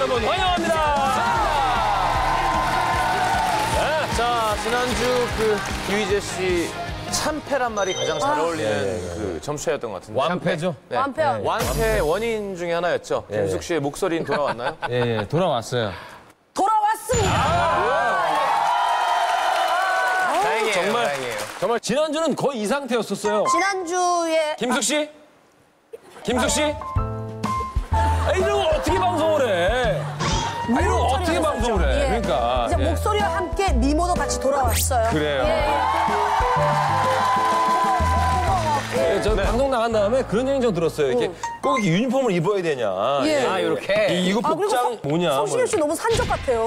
여러분 환영합니다. 네, 자, 지난주 그 유희재 씨 참패란 말이 가장 잘 어울리는 그 점수차였던 것 같은데. 완패죠? 네. 완패. 완패 원인 중에 하나였죠. 김숙 씨의 목소리는 돌아왔나요? 예, 돌아왔어요. 돌아왔습니다. 다행이에요. 정말. 다행이에요. 정말 지난주는 거의 이 상태였었어요. 지난주에 김숙 씨? 김숙 씨? 아, 이러고 어떻게 방송을 해? 아, 이러고 어떻게 방송을 해? 예. 그러니까. 이제 예. 목소리와 함께 미모도 같이 돌아왔어요. 그래요. 예. 저 방송 나간 다음에 그런 얘기 좀 들었어요. 이렇게 꼭 이렇게 유니폼을 입어야 되냐. 예. 아, 이렇게. 이거 그리고 복장 뭐냐. 성시경 씨 너무 산적 같아요.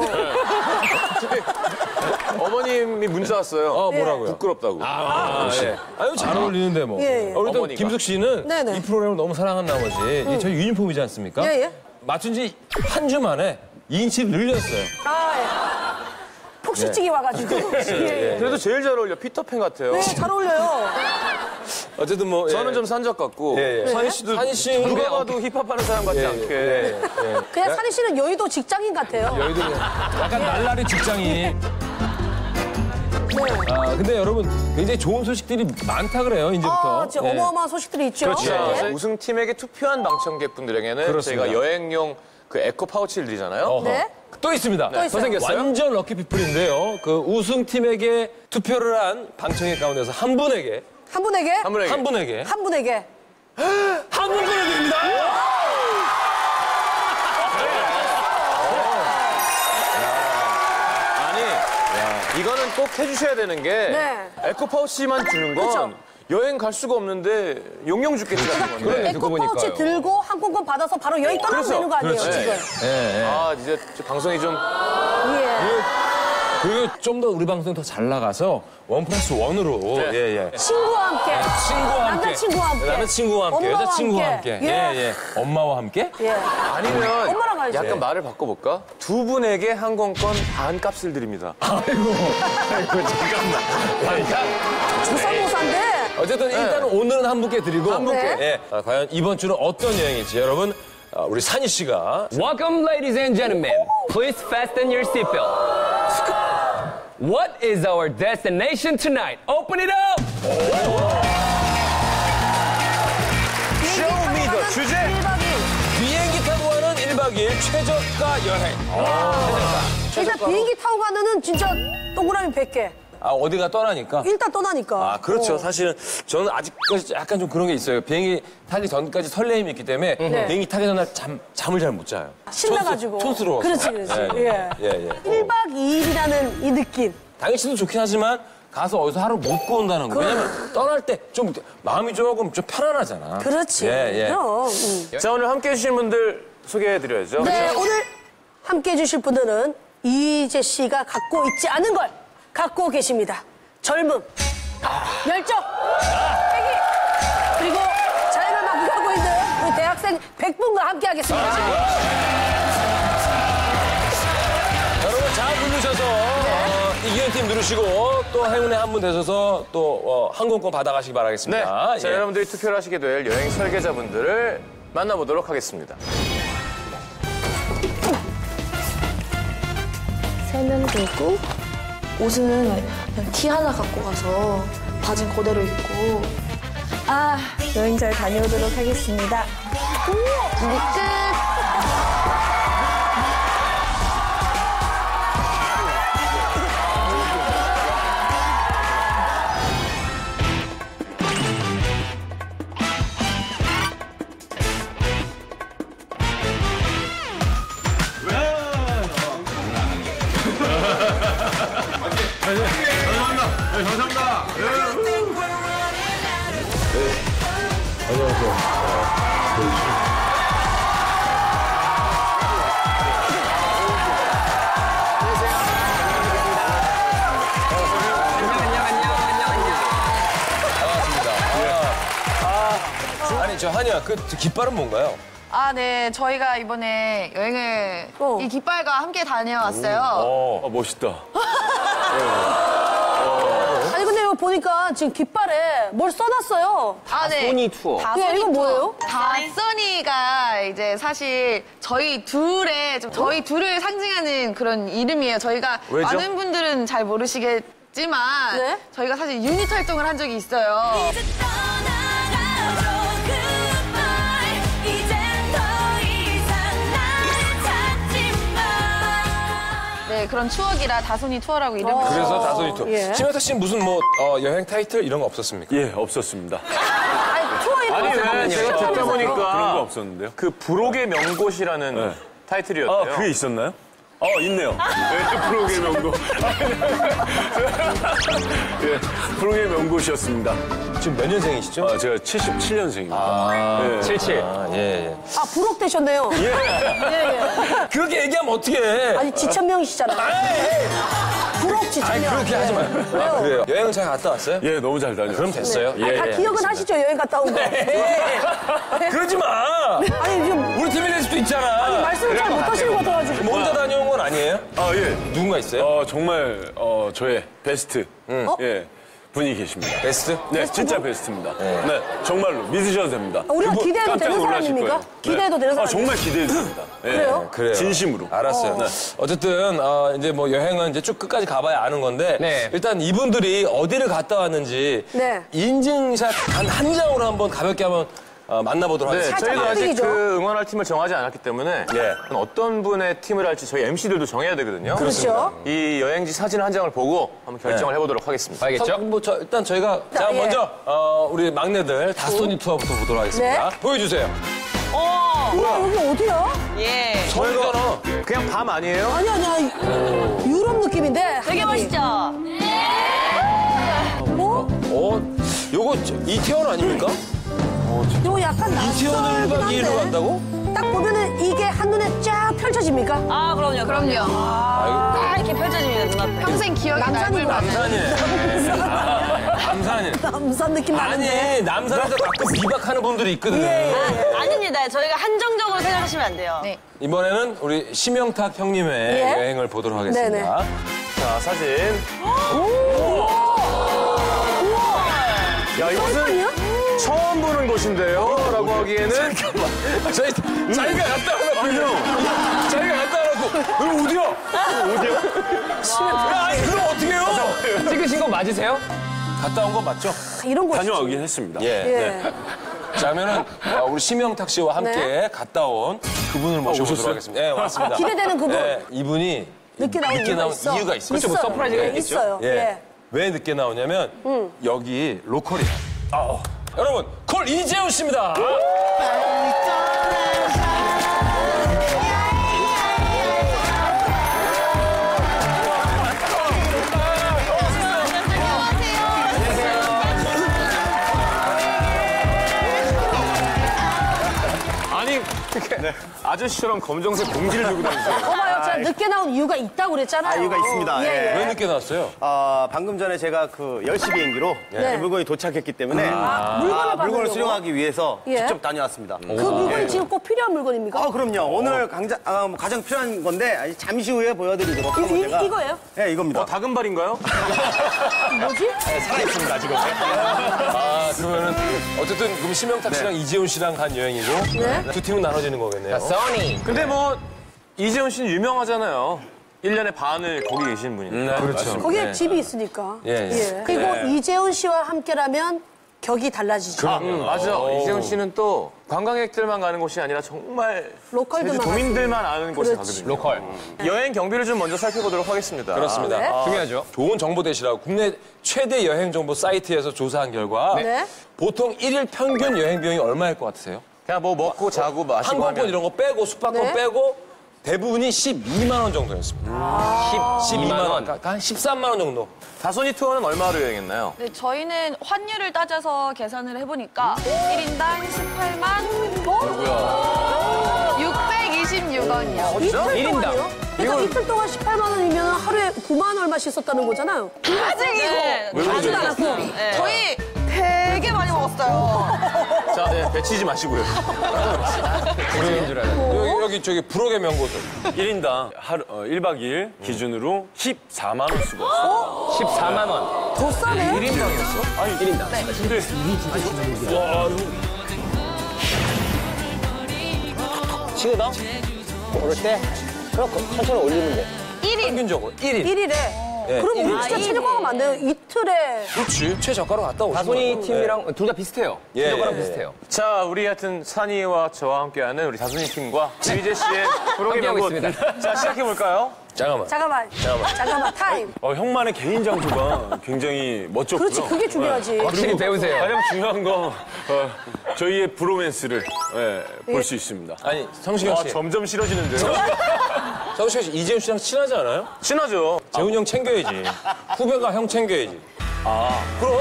어머님이 문자 왔어요. 뭐라고요? 부끄럽다고. 예. 아유, 잘 어울리는데 뭐. 예, 예. 우리 또 어머니가. 김숙 씨는 네네. 이 프로그램을 너무 사랑한 나머지 이게 저희 유니폼이지 않습니까? 예, 예. 맞춘 지 한 주 만에 2인치를 늘렸어요. 아, 예. 폭식증이 와가지고. 예. 그래도 제일 잘 어울려. 피터팬 같아요. 네, 잘 어울려요. 어쨌든 뭐. 저는 좀 산적 같고. 예, 예. 산희 씨도 산희 씨 누가 봐도 힙합하는 사람 같지 않게. 그냥 산희 씨는 여의도 직장인 같아요. 여의도 약간 날라리 직장인. 네. 아, 근데 여러분 굉장히 좋은 소식들이 많다 그래요, 이제부터. 아, 진짜 예. 어마어마한 소식들이 있죠. 그렇죠. 네. 우승팀에게 투표한 방청객분들에게는 그렇습니다. 저희가 여행용 그 에코 파우치를 드리잖아요. 어허. 네. 또 있습니다. 또 있어요. 더 생겼어요? 완전 럭키피플인데요. 그 우승팀에게 투표를 한 방청객 가운데서 한 분에게 한 분에게? 한 분에게. 한 분에게 한 분에게. 한 분 보내드립니다. 아니, 이거는 꼭 해주셔야 되는 게 네. 에코 파우치만 주는 건 그렇죠. 여행 갈 수가 없는데 용용 죽겠지 같은 건데. 그래. 에코 듣고 파우치 보니까요. 들고 항공권 받아서 바로 여행 떠나면 그렇죠. 되는 거 아니에요, 그렇지. 지금? 예, 예. 아, 이제 방송이 좀 예. 그리고 좀 더 우리 방송 더 잘 나가서 1+1으로 네. 예, 예. 친구와 함께. 친구와 함께. 남자친구와 함께. 남자친구와 함께, 엄마와 여자친구와 함께. 함께. 예. 예, 예. 엄마와 함께? 예. 아니면 엄마랑 가야지. 약간 말을 바꿔볼까? 두 분에게 항공권 반 값을 드립니다. 아이고 잠깐만. 조선모사인데. 어쨌든 일단은 오늘은 한 분께 드리고 한 분께. 예. 과연 이번 주는 어떤 여행일지 여러분 우리 산희 씨가 Welcome, ladies and gentlemen. Please fasten your seatbelt. What is our destination tonight? Open it up! Show me the 주제. 1박 2일. 비행기 타고 가는 1박 2일 최저가 여행. 일단 비행기 타고 가는 진짜 동그라미 100개. 아 어디가 떠나니까. 일단 떠나니까. 아 그렇죠. 사실은 저는 아직까지 약간 좀 그런 게 있어요. 비행기 타기 전까지 설레임이 있기 때문에 비행기 타기 전날 잠을 잘 못 자요. 신나가지고. 촌스러워서. 그렇지, 그렇지. 예. 예, 예. 1박 2일이라는 이 느낌. 당연 씨도 좋긴 하지만 가서 어디서 하루 묵고 온다는 거. 왜냐면 떠날 때 좀 마음이 조금 좀 편안하잖아. 그렇지. 예, 예. 그럼. 자, 오늘 함께 해주신 분들 소개해드려야죠. 네, 오늘 함께 해주실 분들은 이재 씨가 갖고 있지 않은 걸 갖고 계십니다. 젊음, 열정, 패기, 그리고 자연을 막 구하고 있는 우리 대학생 100분과 함께 하겠습니다. 여러분 잘 부르셔서 이기현 팀 누르시고 또 행운의 한 분 되셔서 또 항공권 받아가시기 네. 바라겠습니다. 자, 여러분들이 투표를 하시게 될 여행 설계자분들을 만나보도록 하겠습니다. 세면도구, 옷은 그냥 티 하나 갖고 가서 바지는 그대로 입고 여행 잘 다녀오도록 하겠습니다. 준비 끝! 아니 저 한이야 그 깃발은 뭔가요? 아, 네. 저희가 이번에 여행을 이 깃발과 함께 다녀왔어요. 멋있다. 아니 아니 근데 이거 보니까 지금 깃발에 뭘 써놨어요. 아, 네. 소니 투어. 예, 이건 뭐예요? 다소니가 이제 사실 저희 둘의 저희 둘을 상징하는 그런 이름이에요. 저희가 왜죠? 많은 분들은 잘 모르시겠지만 네? 저희가 사실 유닛 활동을 한 적이 있어요. 이제 떠나가줘 goodbye 이젠 더 이상 날 찾지 마 네, 그런 추억이라 다소니 투어라고 이름을 그래서 다소니 투어. 예. 심혜탁 씨는 무슨 뭐 여행 타이틀 이런 거 없었습니까? 예, 없었습니다. 아니 투어 이름 아니, 왜 제가 듣다 그런 거 보니까 없었는데요. 그 부록의 명곳이라는 네. 타이틀이었대요. 아, 그게 있었나요? 있네요. 네, 프로의 명곡. 예, 프로의 명곡이었습니다. 지금 몇 년생이시죠? 제가 77년생입니다. 77. 예. 아 부록되셨네요. 예. 그렇게 얘기하면 어떻게 해? 아니 지천명이시잖아요. 부록 지천명. 그렇게 하지 마요. 왜요? 그래요. 여행 잘 갔다 왔어요? 예, 너무 잘 다녔어요. 그럼 됐어요. 아니, 다 기억은 하시죠 여행 갔다 온 거. 그러지 마. 아니 지금 우리 팀이 될 수도 있잖아. 말씀을 잘 못하시는 것 같아가지고. 뭐 혼자 다녀온 건 아니에요? 예. 누군가 있어요? 정말, 저의 베스트. 예. 분이 계십니다. 베스트? 네, 진짜 베스트입니다. 네, 정말로 믿으셔도 됩니다. 우리가 그분 기대해도 깜짝 되는 놀라실 사람입니까? 거예요. 기대해도 되는 사람입니까? 정말 기대해도 됩니다. 예. 그래요? 그래요. 진심으로. 알았어요. 어쨌든 이제 뭐 여행은 이제 쭉 끝까지 가봐야 아는 건데 네. 일단 이분들이 어디를 갔다 왔는지 네. 인증샷 단 한 장으로 한번 가볍게 한번 만나보도록 네, 하겠습니다. 살짝 저희가 아직 깍두기죠. 그 응원할 팀을 정하지 않았기 때문에 예. 어떤 분의 팀을 할지 저희 MC들도 정해야 되거든요. 그렇죠. 이 여행지 사진 한 장을 보고 한번 결정을 해보도록 하겠습니다. 알겠죠? 일단 저희가 자 예. 먼저 우리 막내들 다소니 투어부터 보도록 하겠습니다. 네. 보여주세요. 우와 여기 어디야? 예. 저희가 그냥 밤 아니에요? 아니 유럽 느낌인데. 되게 멋있죠? 요거 이태원 아닙니까? 이거 약간 이태원을 1박 2일로 간다고? 딱 보면은 이게 한눈에 쫙 펼쳐집니까? 아, 그럼요. 아, 이렇게 펼쳐집니다, 눈앞에. 평생 기억이 남산인 것 남을 같아요. 남산이네. 남산 느낌 나는데. 아니 남산에서 가끔 비박하는 분들이 있거든요. 아닙니다. 저희가 한정적으로 생각하시면 안 돼요. 네. 이번에는 우리 심영탁 형님의 예. 여행을 보도록 하겠습니다. 네네. 자, 사진. 야, 이것은 아니야? 처음 보는 곳인데요? 라고 하기에는. 자기가 갔다 와놓고 자기가 갔다 와놓고 그럼 어디야? 아니 그럼 어떻게 해요? 찍으신 거 맞으세요? 갔다 온 거 맞죠? 이런 곳. 다녀오긴 했습니다. 예. 예. 자, 그러면은 우리 심영탁 씨와 함께 네. 갔다 온 그분을 모셔보도록 오셨어요? 하겠습니다. 예, 왔습니다. 기대되는 그분. 예, 이분이 늦게 나온 이유가 있어. 이유가 있어요. 있어요. 서프라이즈가 예, 있겠죠? 있어요. 예. 예. 왜 늦게 나오냐면 여기 로컬이에요. 여러분, 콜 이재훈 씨입니다. 아니, 아저씨처럼 검정색 봉지를 들고 다니세요. 봐봐요. 제가 늦게 나온 이유가 있다고 그랬잖아요. 이유가 있습니다. 예. 왜 늦게 나왔어요? 방금 전에 제가 그 10시 비행기로 네. 물건이 도착했기 때문에 물건을 물건을 받으려고? 수령하기 위해서 예. 직접 다녀왔습니다. 그 물건이 지금 꼭 필요한 물건입니까? 그럼요. 오늘 가장 필요한 건데 잠시 후에 보여드리도록 하고 제가 이거예요? 네, 이겁니다. 다금발인가요? 뭐지? 살아있습니다, 지금. 그러면은 어쨌든 그럼 심영탁 씨랑 이재훈 씨랑 간 여행이고 네. 두 팀은 나눠지는 거겠네요. 써니. 근데 뭐, 이재훈 씨는 유명하잖아요. 1년에 반을 거기 계신 분이니까. 그렇죠. 거기에 집이 있으니까. 예. 그리고 이재훈 씨와 함께라면 격이 달라지죠. 맞아. 이재훈 씨는 또 관광객들만 가는 곳이 아니라 정말 로컬들만 도민들만 아는 곳에 그렇지. 가거든요. 로컬. 여행 경비를 좀 먼저 살펴보도록 하겠습니다. 그렇습니다. 네. 중요하죠. 좋은 정보 되시라고 국내 최대 여행 정보 사이트에서 조사한 결과 네. 보통 1일 평균 여행 비용이 얼마일 것 같으세요? 그냥 뭐 먹고 자고 마시고 항공권 하면 이런 거 빼고 숙박권 네. 빼고 대부분이 12만 원 정도였습니다. 12만 원. 그러니까 한 13만 원 정도. 다소니 투어는 얼마로 여행했나요? 네, 저희는 환율을 따져서 계산을 해보니까 1인당 18만 626원이요. 이틀 일인당. 동안이요? 그러니까 이틀 동안 18만 원이면 하루에 9만 얼마씩 썼다는 거잖아요. 아직이고. 아직 안 왔고. 저희 되게 많이 먹었어요. 자, 네, 배치지 마시고요. 그런 줄 알았는데. 여기 저기 불혹의 명곡들. 1인당 1박 2일 기준으로 14만 원 쓰고 왔어요. 14만 원. 더 싸네. 1인방이었어? 아니, 1인당. 근데 시계당? 오를 때? 그럼 천천히 올리면 돼. 1인. 평균적으로. 1인. 1일에. 그럼 우리 진짜 최저가가 많네요. 이틀에. 그렇지. 최저가로 갔다 오시면. 다솜이 팀이랑 둘 다 비슷해요. 예, 최저가랑 예. 비슷해요. 자, 우리 하여튼 산이와 저와 함께하는 우리 다솜이 팀과 유희재 씨의 부록의 함께하고 명곡. 있습니다. 자, 시작해볼까요? 잠깐만. 잠깐만, 타임. 형만의 개인 장소가 굉장히 멋졌고요. 그렇지, 그게 중요하지. 확실히 배우세요. 가장 중요한 건 저희의 브로맨스를 볼 수 있습니다. 아니, 성시경 씨. 점점 싫어지는데요? 성시경 씨, 이재훈 씨랑 친하지 않아요? 친하죠? 재훈 형 챙겨야지. 후배가 형 챙겨야지. 그럼.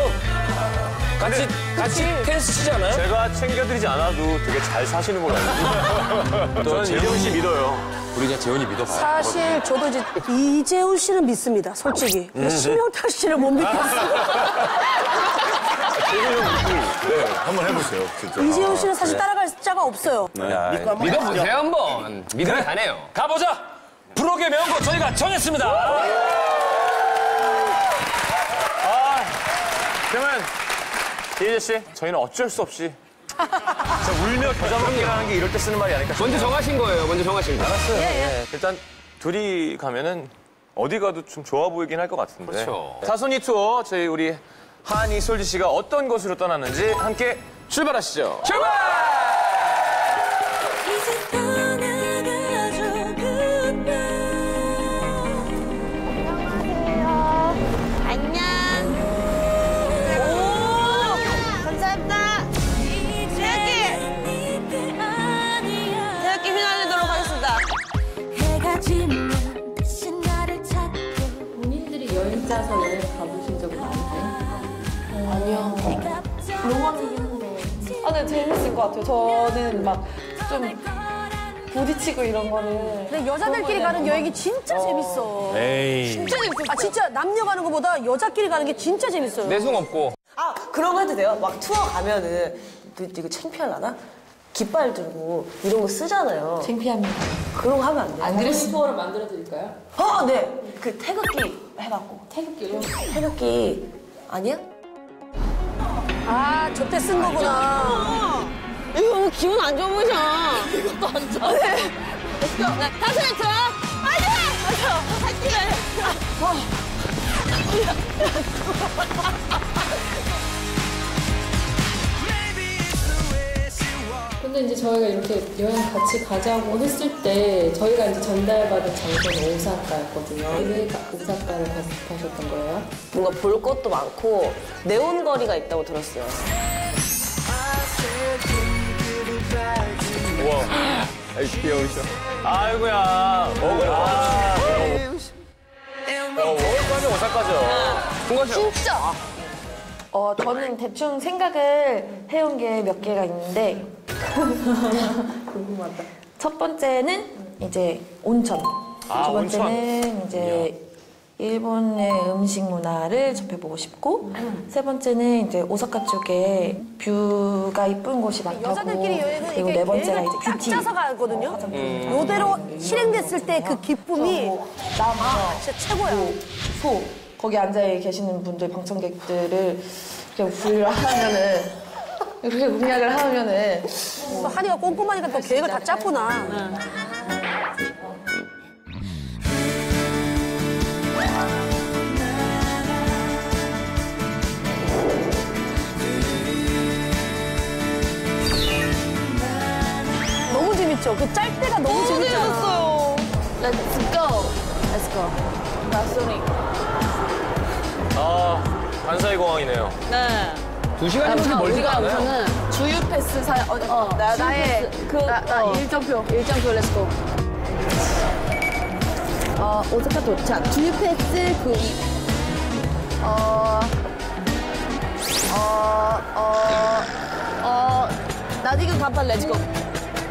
같이 테니스 치지 않아요? 제가 챙겨드리지 않아도 되게 잘 사시는 걸로 알고 있어요. 저는 이재훈 씨 믿어요. 우리 그냥 재훈이 믿어봐요. 사실 저도 이제 이재훈 씨는 믿습니다, 솔직히. 근데 심영탁 씨를 못 믿겠어요. 네, 한번 해보세요, 진짜. 이재훈 씨는 사실 따라갈 자가 없어요. 믿어보세요, 한번. 믿음이 가네요. 가보자! 부록의 명곡 저희가 정했습니다. 그러면 이재 씨, 저희는 어쩔 수 없이 진짜 울며 겨자 먹기라는 게 이럴 때 쓰는 말이 아닐까 싶어요. 먼저 정하신 거예요, 먼저 정하신 거. 알았어요. 네, 일단 둘이 가면은 어디 가도 좀 좋아 보이긴 할 것 같은데. 그렇죠. 다솜이 투어 저희 우리 한이 솔지 씨가 어떤 곳으로 떠났는지 함께 출발하시죠. 출발! 이제 떠나가죠 안녕. 오, 감사합니다. 태극기 휘날리도록 하겠습니다. 해가 지면 신나를 찾게 본인들이 여행 짜서 여행 가보신 적 많으세요? 아니요. 아, 네, 재밌을 것 같아요. 저는 막 좀 부딪히고 이런 거를. 근데 여자들끼리 가는 여행이 진짜 재밌어. 진짜 재밌어. 아, 진짜 남녀 가는 것보다 여자끼리 가는 게 진짜 재밌어요. 내숭 없고. 아, 그런 거 해도 돼요? 막 투어 가면은 이거 창피하려나? 깃발 들고 이런 거 쓰잖아요. 창피합니다. 그런 거 하면 안 돼요? 안 그래서 투어를 만들어 드릴까요? 네. 그 태극기 해봤고. 태극기로? 태극기 아니야? 아, 저때 쓴 거구나. 이거 너무 기분 안 좋아 보이죠? 이것도 안 좋아. 네. 다섯 명 좋아? 맞아! 살기를. 근데 이제 저희가 이렇게 여행 같이 가자고 했을 때 저희가 이제 전달받은 장소는 오사카였거든요. 왜 오사카를 가셨던 거예요? 뭔가 볼 것도 많고 네온거리가 있다고 들었어요. 우와. 귀여우셔. 아이고야. 먹을까지 오사카죠. 진짜? 저는 대충 생각을 해온 게 몇 개가 있는데 궁금하다. 첫 번째는 이제 온천. 두 번째는 이제 일본의 음식 문화를 접해보고 싶고 세 번째는 이제 오사카 쪽에 뷰가 이쁜 곳이 많다고. 여자들끼리 여행은 그리고 이게 네 번째가 계획을 이제 딱 뷰티. 짜서 가거든요. 요대로 실행됐을 때 그 기쁨이 진짜 최고야. 소 거기 앉아 계시는 분들 방청객들을 이렇게 분류를 하면은 이렇게 공략을 하면은 또 한이가 꼼꼼하니까 또 계획을 다 짰구나. 너무 재밌죠? 그 짤 때가 너무 재밌잖아. Let's go. 나소니. 반사이 공항이네요. 네. 2시간이면 멀지가 않아요. 우선은 주유 패스 나의 일정표 렛츠고. 오사카 도착. 주유 패스 나디그 간판 렛츠고.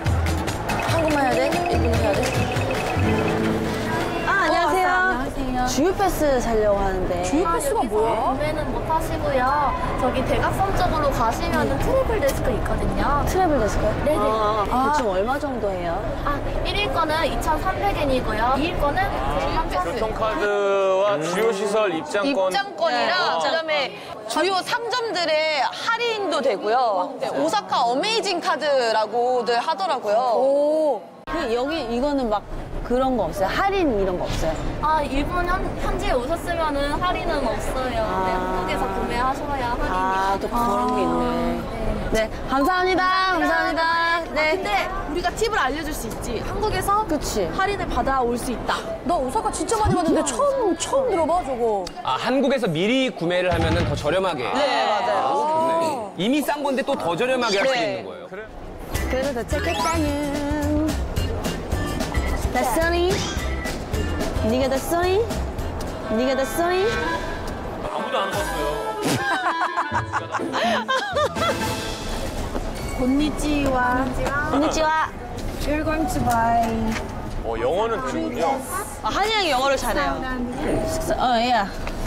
한국말 해야 돼? 일본말 해야 돼? 안녕하세요. 안녕하세요. 주유 패스 살려고 하는데. 주유 패스가 뭐야? 구매는 못 하시고요. 저기 대각선 쪽으로 가시면은 트래블 데스크 있거든요. 트래블 데스크요? 네네. 대충 얼마 정도 해요? 1일 거는 2,300엔이고요. 2일 거는 3,000엔. 교통카드와 주요시설 입장권. 입장권이랑 그다음에 주요 상점들의 할인도 되고요. 오사카 어메이징 카드라고들 하더라고요. 오. 여기 이거는 막 그런 거 없어요? 할인 이런 거 없어요? 일본 현지에 오셨으면은 할인은 없어요. 네, 한국에서 구매하셔야 할인이. 또 그런 게 있네. 네, 감사합니다. 감사합니다. 네. 근데 우리가 팁을 알려줄 수 있지. 한국에서 그치. 할인을 받아올 수 있다. 나 오사카 진짜 많이 봤는데 처음 들어봐, 저거. 한국에서 미리 구매를 하면 더 저렴하게. 네, 맞아요. 이미 싼 건데 또 더 저렴하게 할 수 있는 거예요. 그래서 도착했다는. 됐어니? 네가 됐어니? 네가 됐어니? 아무도 안 봤어요. 곤니치와. 건니치와. You're going to buy. 영어는 되는군요. 한이 형이 영어를 잘해요. 야.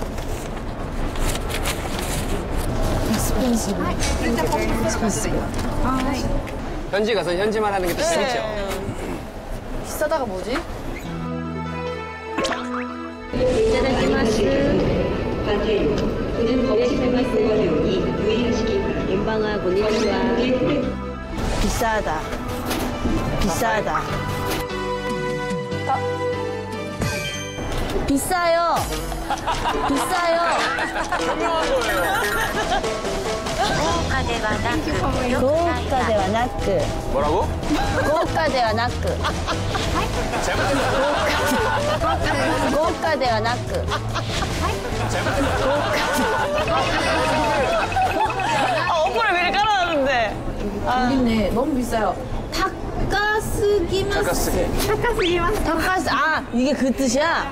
현지 가서 현지말 하는 게 또 재밌죠. 비싸다가 뭐지? こんばんは、こんにちは。 비싸다. 비싸다. 비싸요. 비싸요. 유명한 거예요. 고가대와 나크. 뭐라고? 고가대와 나크. 고가대와 나크. 어플을 미리 깔아놨는데. 여기네. 너무 비싸요. 타카스기마스. 타카스. 이게 그 뜻이야?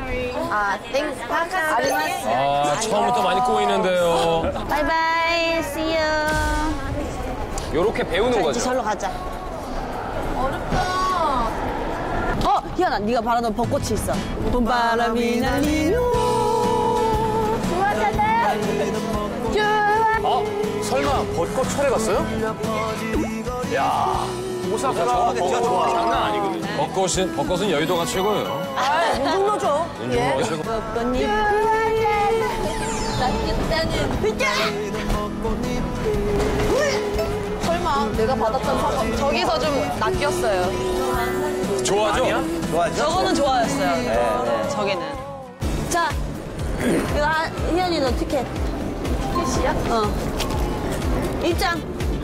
타카스. 처음부터 많이 꼬이는데요. 바이바이. See you. 요렇게 배우는 이제 거죠. 절로 가자. 어렵다. 희연아, 네가 바라던 벚꽃이 있어. 봄바람이 날리며. 설마 벚꽃 철에 갔어요? 야, 오사카가 벚꽃 장난 아니거든요. 벚꽃은 여의도가 최고예요. 무중로죠. 예. 벚꽃잎. 설마 내가 받았던 사과 저기서 좀 낚였어요. 좋아하죠? 저거는 좋아했어요. 저기는. 자, 이거 희연이 너 티켓. 티켓이야? 입장.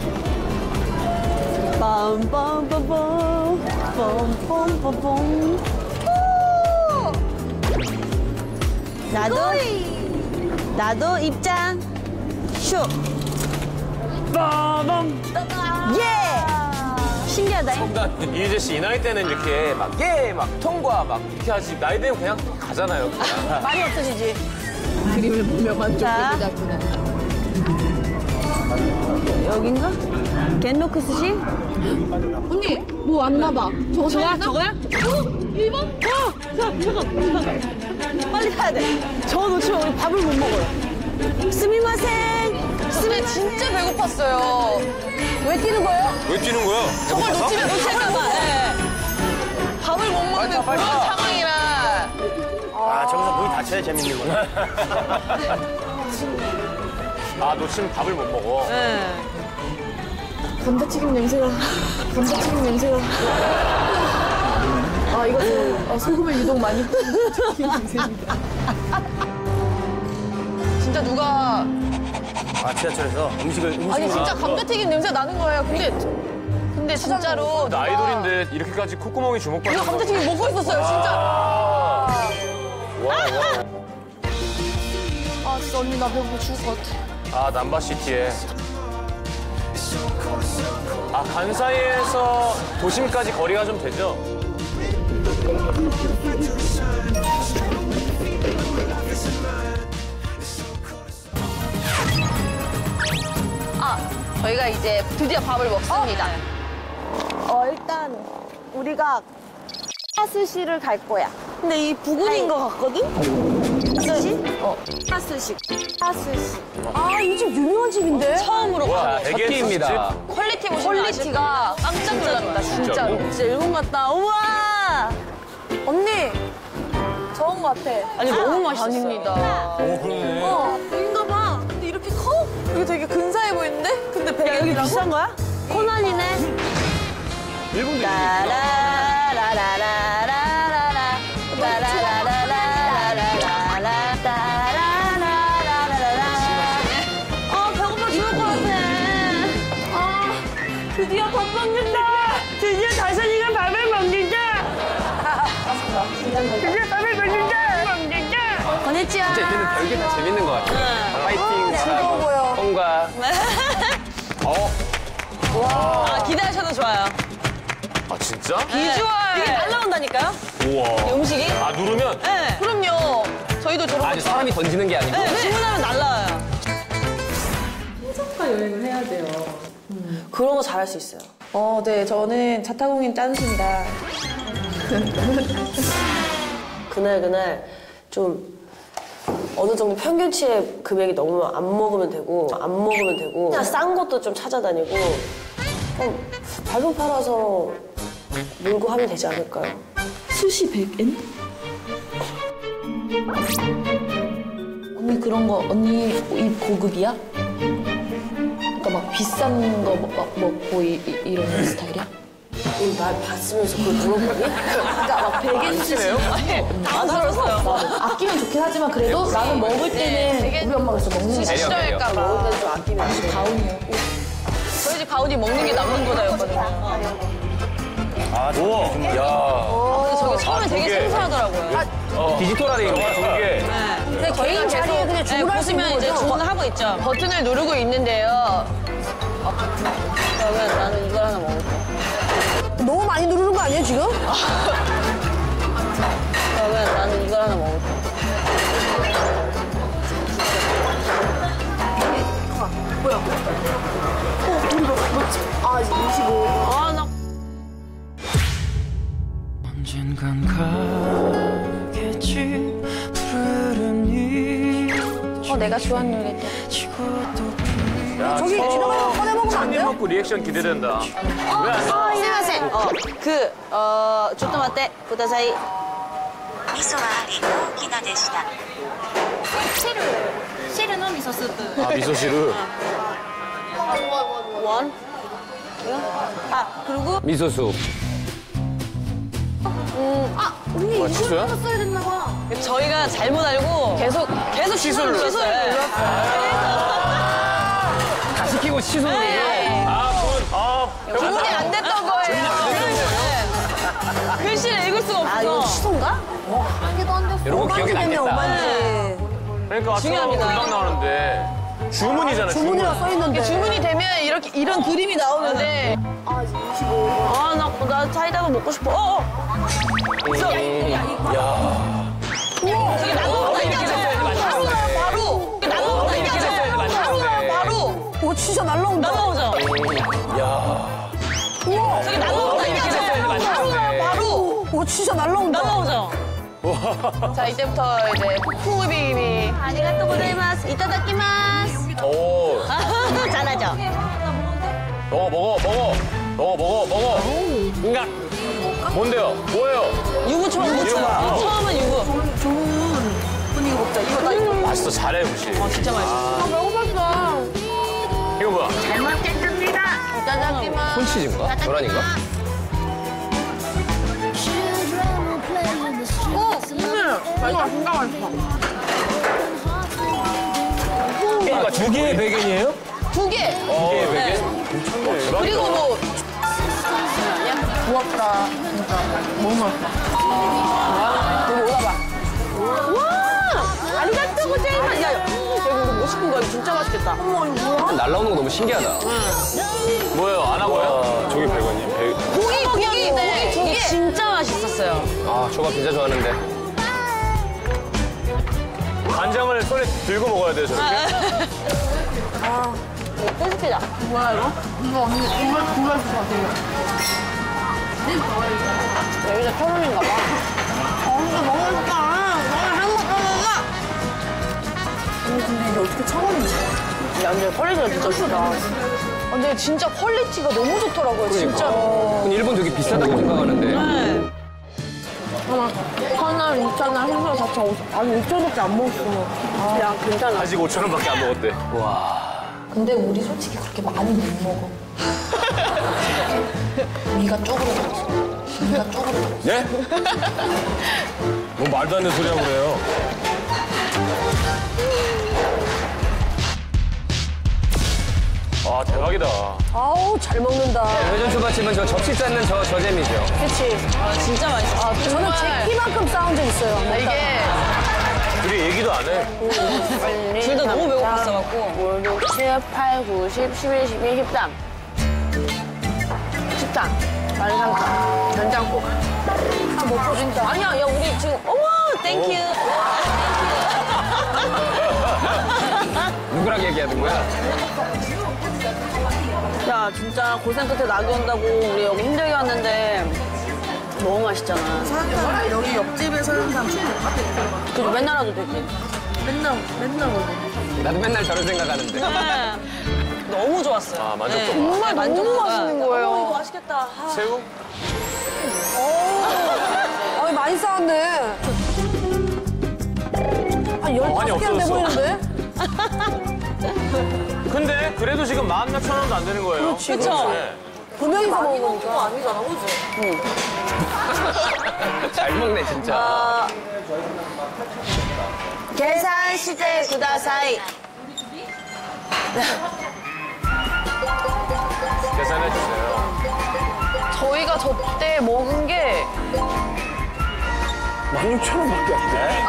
빰빰빰빰. 빰빰빰빰. 나도 입장. 슉. 빠밤. 예! 신기하다. 이휘재 씨 이 나이 때는 이렇게 막 통과 막 이렇게 하지. 나이 되면 그냥 가잖아요. 그냥. 말이 없어지지. 그림을 보면 자. 만족되지 여긴가? 겐로크스 씨? 언니, 뭐 왔나 봐. 저거 저거야? 1번? 잠깐. 빨리 가야 돼. 저거 놓치면 우리 밥을 못 먹어요. 스미마셍. 근데 진짜 배고팠어요. 왜 뛰는 거예요? 왜 뛰는 거야? 저걸 놓칠까봐. 밥을 못 먹는 그런 상황이라. 저기서 보기 자체가 재밌는 거야. 놓치면 밥을 못 먹어. 감자튀김 냄새가. 감자튀김 냄새가. 이거 소금을 유독 많이 뿌린 튀김 냄새입니다. 진짜 누가 지하철에서 음식을. 아니 진짜 감자튀김 냄새 나는 거예요. 근데 진짜로 나 아이돌인데 이렇게까지 콧구멍이 주목받는 이거 감자튀김 먹고 있었어요. 진짜. 와. 진짜 언니 나 배고파 죽을 것 같아. 남바시티에. 간사이에서 도심까지 거리가 좀 되죠? 저희가 이제 드디어 밥을 먹습니다. 일단 우리가 스시를 갈 거야. 근데 이 부근인 것 같거든? 스시? 파스식. 파스식. 아, 이 집 유명한 집인데? 처음으로 자, 첫 끼입니다. 퀄리티 보시면 퀄리티가 깜짝 놀랍니다, 진짜로. 진짜 일본 같다. 우와! 언니! 좋은 것 같아. 아니 너무 맛있어요. 아닙니다. 그러네. 여긴가 봐. 근데 이렇게 커? 이게 되게 근사해 보이는데? 근데 배경이라고? 여기 비싼 거야? 코난이네. 일본도 배고파 죽을 것 같아. 드디어 밥 먹는다. 드디어 다섯이가 밥을 먹는다. 드디어 밥을 먹는다. 건니치와. 진짜 이때는 별게 다 재밌는 것 같아요. 파이팅 잘하고 통과. 와, 기대하셔도 좋아요. 아, 진짜? 비주얼. 이게 날라온다니까요? 우와. 음식이? 아, 누르면? 네. 그럼요. 저희도 저런 거. 아니, 사람이 던지는 게 아니고. 네, 주문하면 날라와요. 혼자가 여행을 해야 돼요. 그런 거 잘할 수 있어요. 네, 저는 자타공인 짠수입니다. 그날 좀 어느 정도 평균치의 금액이 너무 안 먹으면 되고 그냥 싼 것도 좀 찾아다니고 발품 팔아서 물고 하면 되지 않을까요? 수시 100엔? 언니 그런 거, 언니 입 고급이야? 그러니까 막 비싼 거 막 먹고 이런 스타일이야? 날 봤으면서 그걸 물어보니? 그러니까 막 100엔씩 당황스러웠어요. 아끼면 좋긴 하지만 그래도 나는 먹을 때는 우리 엄마가 진짜 먹는 게 배려, 배려. 먹을 싫어할까봐. 때는 좀 아끼면 안 돼. 가훈이에요. 저희 집 가훈이 먹는 게 남는 거다였거든요. 우와. 근데 저게 처음에 되게 저게. 생소하더라고요. 디지털하게 이런 거. 저게. 근데 저희가 개인 자리에 그냥 주문할 수 있는 보시면 이제 거죠? 주문을 하고 있죠. 버튼을 누르고 있는데요. 그러면 나는 이걸 하나 먹을게. 너무 많이 누르는 거 아니에요, 지금? 그러면 나는 이걸 하나 먹을게. 아, 25. 아, 나 언젠간 가겠지 푸른 잎 내가 좋아하는 노래인데. 저기 지나가면 꺼내 먹으면 안 돼요? 먹고 리액션 기대된다. 스미마셍. 조토마테, 구다사이. 味噌はあり大きなでした 시르는 미소 스프. 아, 미소시루. 원. 그리고 미소수. 와, 취소야? 써야 됐나 봐. 저희가 잘못 알고 계속 시소를 눌렀어요. 다 시키고 시소를. 주문이 안 됐던 거예요. 글씨를 읽을 수가 없어서. 시소인가? 이런 거 기억이 남겠다. 그러니까 중요합니다. 금방 나오는데. 주문이잖아, 주문. 주문이라고 써있는데. 주문이 되면 이런 그림이 나오는데. 나 사이다가 먹고 싶어. 저기 나도 이렇게 됐어야지 맞췄는데. 바로. 나도 이렇게 됐어야지 맞췄는데. 바로. 오, 진짜 날라온다. 나오죠. 저기 나도 이렇게 됐어야지 맞췄는데. 바로. 오, 진짜 날라온다. 나오죠. 자, 이때부터 이제 풍우비님이 아리가또 고자이마스 이타다키마스. 오. 잘하죠. 먹어. 응가. 뭔데요? 뭐예요? 유부 초밥. 처음은 유부. 맛있어, 잘해, 혹시. 진짜 맛있어. 배고팠어. 이거 뭐야? 이타다키마스. 콘치즈인가? 계란인가? 그러니까 두 개의 베겐이에요? 두 개. 두 개의 베개? 그리고 뭐 부럽다. 진짜. 너무 맛있다. 여기 올라봐. 와! 아리가또 고자이마스. 야, 여기 이거 뭐 시킨 거야? 이거 진짜 맛있겠다. 어머, 이거 뭐야? 날라오는 거 너무 신기하다. 뭐예요? 안 하고요? 저기 100원이에요. 고기 두 개. 진짜 맛있었어요. 아, 저거 진짜 좋아하는데. 간장을 손에 들고 먹어야 돼요, 저렇게. 뺏기자. 뭐야, 이거? 이거 언니 정말 좋아할 것 같아요. 여기가 1,000원인가 봐. 근데 이게 어떻게 참았는지. 야, 근데 퀄리티가 진짜 좋다. 근데 진짜 퀄리티가 너무 좋더라고요, 진짜로. 근데 일본 되게 비싸다고 생각하는데. 네. 1,000원, 2,000원, 3,000원, 4,000원, 아니 5,000원밖에 안 먹었어. 야, 괜찮아. 아직 5,000원밖에 안 먹었대. 근데 우리 솔직히 그렇게 많이 못 먹어. 위가 쪼그러졌어. 위가 쪼그러졌어. 예? 뭐 말도 안 되는 소리 하고 그래요. 아, 대박이다. 아우, 잘 먹는다. 회전 초밥집은 저 접시 찾는 저 재미죠. 그치. 진짜 맛있어. 아, 저는 제 키만큼 싸운 적 있어요. 이게 둘이 얘기도 안 해. 둘 다 너무 배고팠어갖고. 5, 6, 7, 8, 9, 10, 11, 12, 13. 13. 만상탕. 된장국. 아, 먹고 진짜. 아니야, 야, 우리 지금, 어머, 땡큐. 누구랑 얘기하는 거야? 야, 진짜 고생 끝에 낙이 온다고 우리 여기 힘들게 왔는데 너무 맛있잖아. 사람들 여기 옆집에 사는 사람 앞에 그죠, 맨날 와도 되지. 맨날 먹어. 나도 맨날 저런 생각하는데. 너무 좋았어요. 아, 만족도가. 정말 너무 맛있는 거예요. 어머, 이거 맛있겠다. 아. 새우? 아니, 많이 싸웠네. 한 15개는 돼 보이는데? 근데 그래도 지금 14,000원도 안 되는 거예요. 그렇지, 그쵸? 그렇지. 두 명이서 먹는 거 아니잖아, 그지? 잘 먹네, 진짜. 계산 시제 구다사이. 계산해 주세요. 저희가 저때 먹은 게 16,000원밖에 안 돼.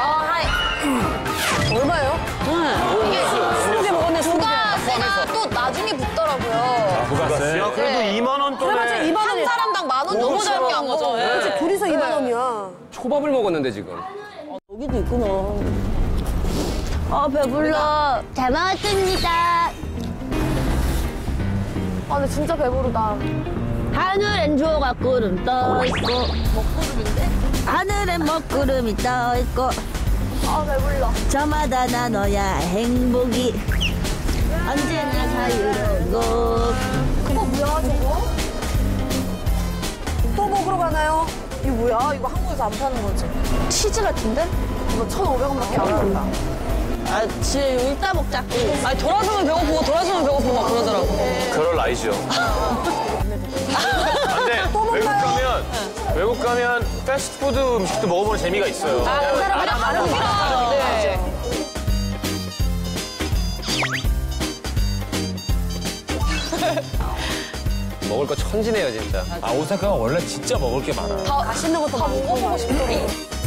얼마예요? 이게 20개 먹었네, 20개. 부가세가 또 나중에 붙더라고요. 부가세. 야, 그래도 네. 2만 원 그래봤자 돈에 2만 한 원이 사람당 10,000원 너무 잘 먹은 거죠. 그렇지, 둘이서 2만 원이야. 초밥을 먹었는데, 지금. 여기도 있구나. 아, 배불러. 잘 먹었습니다. 아, 근데 진짜 배부르다. 하늘엔 조가 구름 떠 있고. 먹구름인데? 하늘엔 먹구름이 떠 있고. 아, 배불러. 저마다 나눠야 행복이 언제나 자유로운 곳. 그거 뭐야, 저거? 또 먹으러 가나요? 이거 뭐야? 이거 한국에서 안 파는 거지? 치즈 같은데? 이거 1,500원밖에 안 한다. 아, 진짜 이따 먹자. 아니, 돌아서면 배고프고, 돌아서면 배고프고 막 그러더라고. 그럴 나이죠. 근데 외국 가면 패스트푸드 음식도 먹어보는 재미가 있어요. 아, 그 사람마다 다르구나. 네. 먹을 거 천지네요, 진짜. 아, 오사카가 원래 진짜 먹을 게 많아. 다 맛있는 것도 다 먹어보고 싶더라고.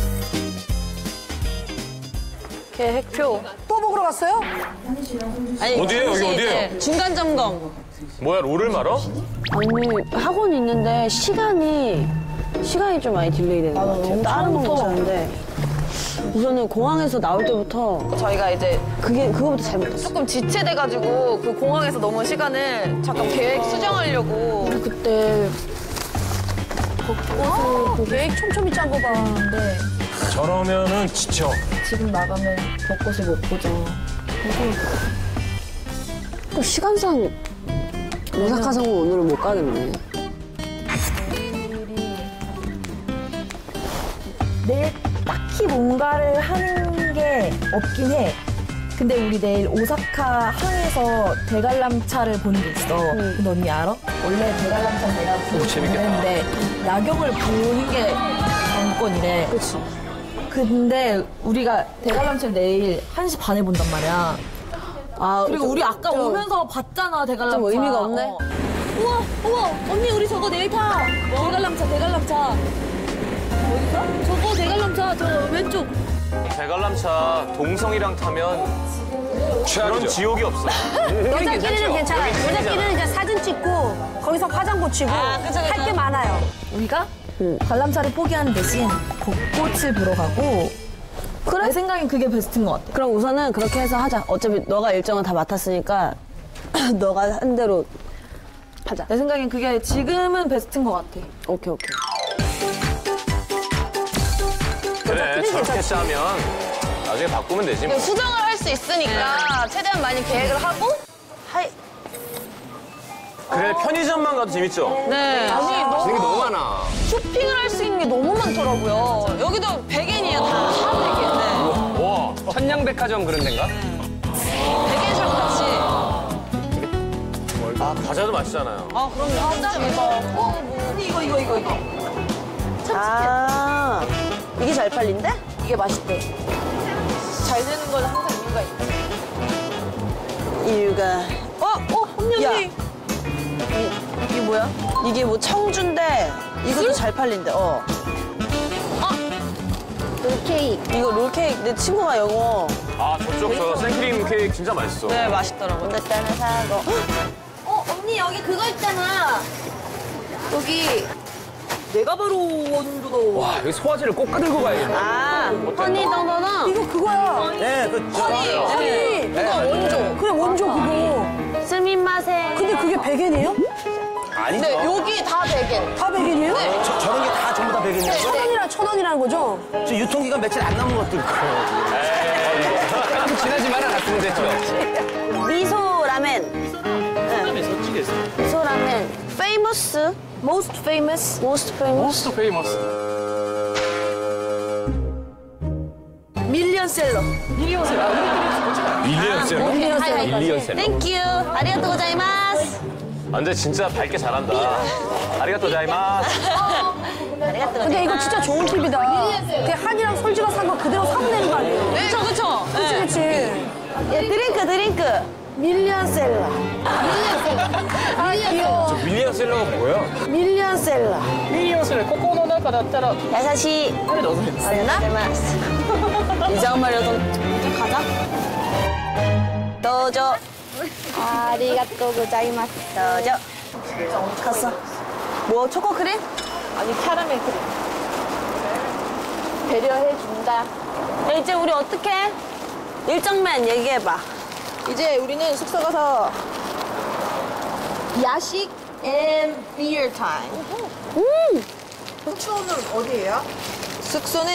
계획표. 또 먹으러 갔어요? 아니, 어디예요? 여기 잠시 어디예요? 이제 중간 점검. 뭐야, 롤을 말어? 아니, 학원이 있는데 시간이 좀 많이 딜레이 되는 것 같아요. 다른 건 괜찮은데. 우선은 공항에서 나올 때부터 저희가 이제 그거부터 잘못했어. 조금 지체돼가지고 그 공항에서 넘은 시간을 잠깐 계획 수정하려고. 그때 계획 촘촘히 짠 거 봐. 네. 저러면은 지쳐. 지금 나가면 벚꽃을 못 보죠. 또 시간상 오사카성은 오늘은 못 가겠네. 내일 딱히 뭔가를 하는 게 없긴 해. 근데 우리 내일 오사카 항에서 대관람차를 보는 게 있어. 근데 언니 알아? 원래 대관람차 내가 보는데 야경을 보는 게 관건이래. 그치. 근데 우리가 대관람차를 내일 1시 반에 본단 말이야. 아, 그리고 우리 아까 오면서 봤잖아, 대관람차. 좀 의미가 없네. 우와, 언니 우리 저거 내일 타. 대관람차. 어디서? 저거 대관람차, 저 왼쪽. 대관람차 동성이랑 타면 그런 지옥이 없어. 여자끼리는 괜찮아요. 여자끼리는 이제 사진 찍고 거기서 화장 고치고 할 게 많아요. 우리가 관람차를 포기하는 대신 벚꽃을 보러 가고 그래? 내 생각엔 그게 베스트인 것 같아. 그럼 우선은 그렇게 해서 하자. 어차피 너가 일정을 다 맡았으니까 너가 한 대로 하자. 내 생각엔 그게 지금은 베스트인 것 같아. 오케이. 그래, 저렇게 괜찮지. 짜면 나중에 바꾸면 되지 뭐. 수정을 할 수 있으니까 최대한 많이 계획을 하고 그래 편의점만 가도 재밌죠? 네. 아니 재밌는 게 너무 많아. 쇼핑을 할 수 있는 게 너무 많더라고요. 여기도 100엔이에요. 다 100엔. 네. 와. 천냥백화점 그런 데인가? 100엔샵 같이. 아 과자도 맛있잖아요. 아 그럼요. 과자 이거. 이거. 아, 이게 잘 팔린대? 이게 맛있대. 잘 되는 건 항상 이유가 있대. 이유가. 언니 야. 언니. 이게 뭐야? 이게 뭐 청주인데 이것도 잘 팔린대. 롤케이크. 이거 롤케이크. 내 친구가 영어. 아 저쪽 저 생크림 케이크 진짜 맛있어. 네, 맛있더라고. 근데 따는 사고. 언니 여기 그거 있잖아. 여기 내가 바로 원두도. 와, 여기 소화제를 꼭 들고 가야겠네. 아, 허니 덩더덩. 이거 그거야. 네, 그 허니. 그거 원조. 그래, 원조 그거. 스미마세. 근데 그게 100엔이에요? 아니죠. 네, 여기 다 100엔. 다 100엔이에요? 저런 게 다 전부 다 100인이에요. 1,000원이랑 1,000원이라는 거죠? 저 유통기간 며칠 안 남은 것도 있고. 지나지만 않았으면 됐죠. 미소 라멘. 미소 라멘. Famous. Most famous. Most famous. 밀리언셀러. 밀리언셀러. Thank you. 아리가또 고자이마스. 아, 근데 진짜 밝게 잘한다. 아리가또 자이마스. 아리가또. 근데 이거 진짜 좋은 팁이다. 그 한이랑 솔지가 산 거 그대로 사면 되는 거 아니에요? 그쵸. 그치. 야, 드링크. 밀리언셀러. 아, 귀여워. 저 밀리언셀러가 뭐야? 밀리언셀러. 야사시. 맞나? 이제 한 마리 더 가자. 도저. 아리가또 고자이마스. 도저. 갔어. 뭐 초코 크림? 아니 캐러멜 크림. 배려해준다. 야, 이제 우리 어떻게? 일정만 얘기해봐. 이제 우리는 숙소 가서 야식 and beer time. 숙소는 어디예요? 숙소는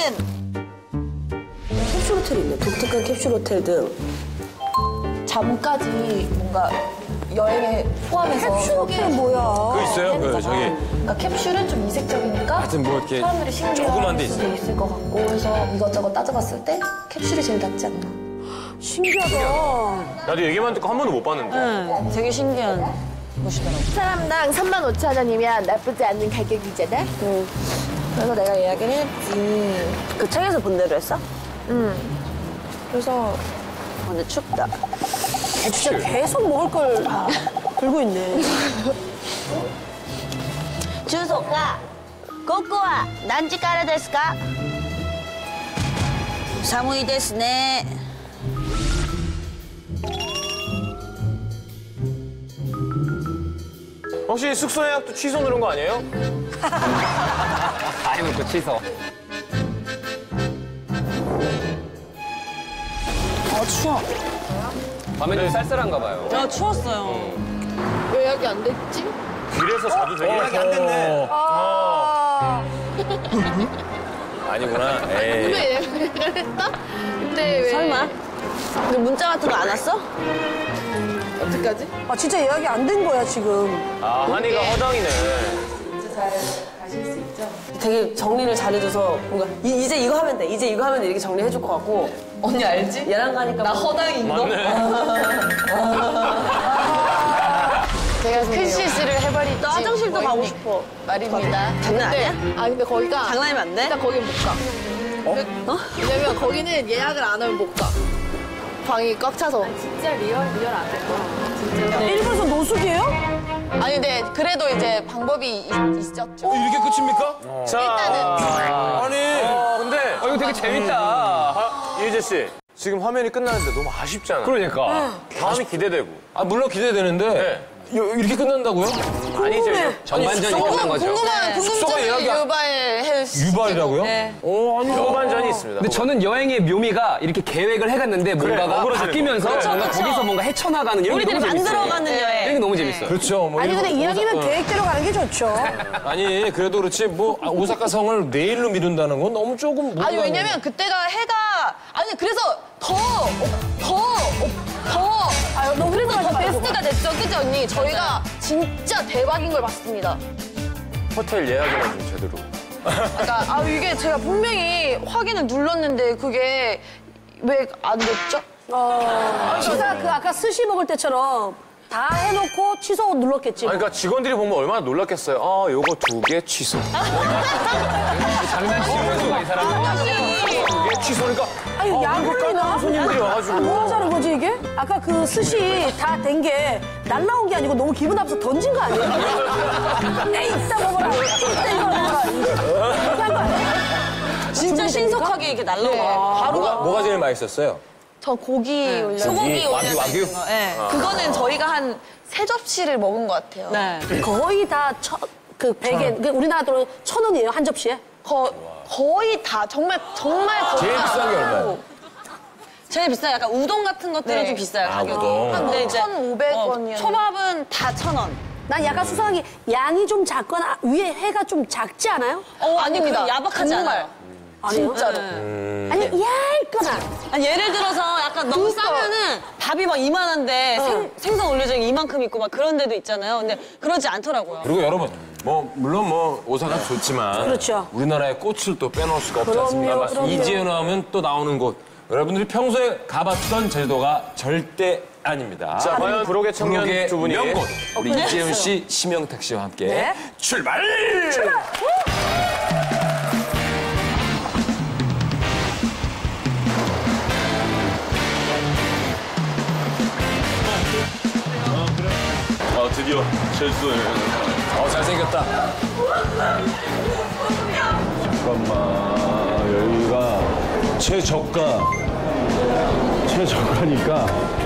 캡슐 호텔이 있네. 독특한 캡슐 호텔들. 잠까지 뭔가 여행에 포함해서 캡슐 호텔은 뭐야? 그거 있어요? 그 저기 그러니까 캡슐은 좀 이색적이니까 하여튼 뭐 이렇게 사람들이 조그만 데 신기할 수도 있어요. 있을 것 같고 해서 이것저것 따져봤을 때 캡슐이 제일 낫지 않나. 신기하다. 나도 얘기만 듣고 한 번도 못 봤는데. 응, 되게 신기한 곳이더라고. 사람당 35,000원이면 나쁘지 않는 가격이잖아. 그래서 내가 이야기를 했지. 그 책에서 본 대로 했어? 그래서 근데 춥다. 진짜 계속 먹을 걸 들고 있네. 주소가 고코와 난지카라 데스까? 사무이 데스네. 혹시 숙소 예약도 취소 누른 거 아니에요? 다 해놓고 취소. 추워. 밤에 좀 쌀쌀한가 봐요. 야, 추웠어요. 왜 예약이 안 됐지? 길에서 자도 되게 예약이 안 됐네. 아니구나. 에이. 왜 예약을 했다? 근데 왜? 설마? 근데 문자 같은 거 안 왔어? 어떡하지? 아, 진짜 예약이 안 된 거야, 지금. 아 한이가 허당이네. 되게 정리를 잘해줘서 뭔가 이제 이거 하면 돼. 이제 이거 하면 돼. 이렇게 정리해줄 것 같고. 언니 알지? 얘랑 가니까 나 뭐- 허당인 거? 맞네. 제가 큰 실수를 해버리지. 나 화장실도 가고 싶어. 말입니다. 장난 아니야? 근데 거기가 장난이면 안 돼? 일단 거긴 못 가. 왜냐면 거기는 예약을 안 하면 못 가. 방이 꽉 차서. 진짜 리얼 안 될 거야. 일본에서 노숙이에요? 아니 근데 그래도 이제 방법이 있었죠. 이렇게 끝입니까? 자 아니 근데 이거 되게 재밌다. 이휘재 씨 지금 화면이 끝나는데 너무 아쉽잖아. 그러니까. 다음이 기대되고. 아, 물론 기대되는데 네. 이렇게 끝난다고요? 아니죠. 전반전이 끝난 거죠. 숙소가 예약이 유발이라고요? 네. 아니 후반전이 있습니다. 근데 저는 여행의 묘미가 이렇게 계획을 해갔는데 뭔가가 바뀌면서 뭔가 거기서 뭔가 헤쳐나가는 이런 게 너무 재밌어요. 만들어가는 여행. 이런 게 너무 재밌어요. 그렇죠. 뭐 아니 근데 이왕이면 계획대로 가는 게 좋죠. 아니 그래도 그렇지 뭐 오사카 성을 내일로 미룬다는 건 너무 조금 아니 왜냐면 그때가 해가 아니 그래서 너무 그래서 더 베스트가 됐죠, 그죠 언니? 저희가 진짜 대박인 걸 봤습니다. 호텔 예약이나 좀 제대로. 그러니까 이게 제가 분명히 확인을 눌렀는데 그게 왜 안 됐죠? 진짜 그 아까 스시 먹을 때처럼 다 해놓고 취소 눌렀겠지. 그러니까 직원들이 보면 얼마나 놀랐겠어요. 요거 2개 취소. 장난치면서 이 사람들이. 2개 취소니까. 아니 약올리나? 손님들이 와가지고. 뭐 하자는 거지 이게? 아까 그 스시 다 된 게 날라온 게 아니고 너무 기분 나빠서 던진 거 아니에요? 에이 이따 먹어라. 이따 이거 먹어라. 이렇게 한 거 아니에요? 진짜 신속하게 이렇게 날라와. 바로가 뭐가 제일 맛있었어요? 저 고기 올려 소고기 올려 와규? 거. 네. 그거는 저희가 한 3접시를 먹은 것 같아요. 네. 거의 다 그 베개 우리나라 돈으로 1,000원이에요 한 접시에? 거의 다 정말 거의 제일 비싼 게 얼마예요? 제일 비싸요. 약간 우동 같은 것들은 좀 비싸요, 가격이. 우동. 근데 이제 1,500원이요. 초밥은 다 1,000원. 난 약간 수상하게 양이 좀 작거나 위에 해가 좀 작지 않아요? 아닙니다. 그 야박하지 정말. 않아요. 아니요? 진짜로. 아니 얇거나 아니, 예를 들어서 약간 너무 싸면은 밥이 막 이만한데 생선 올려져 이만큼 있고 막 그런 데도 있잖아요. 근데 그러지 않더라고요. 그리고 여러분 물론 오사카 좋지만 그렇죠. 우리나라의 꽃을 또 빼놓을 수가 없지 그럼요, 않습니까? 그럼요. 이지연 하면 또 나오는 곳 여러분들이 평소에 가봤던 제주도가 절대 아닙니다. 자, 과연 부록의 청년 부록의 두 분이 명곡 우리 이지연 씨, 심영탁 씨와 함께 출발! 드디어 제주도에. 잘생겼다. 잠깐만, 여기가 최저가니까.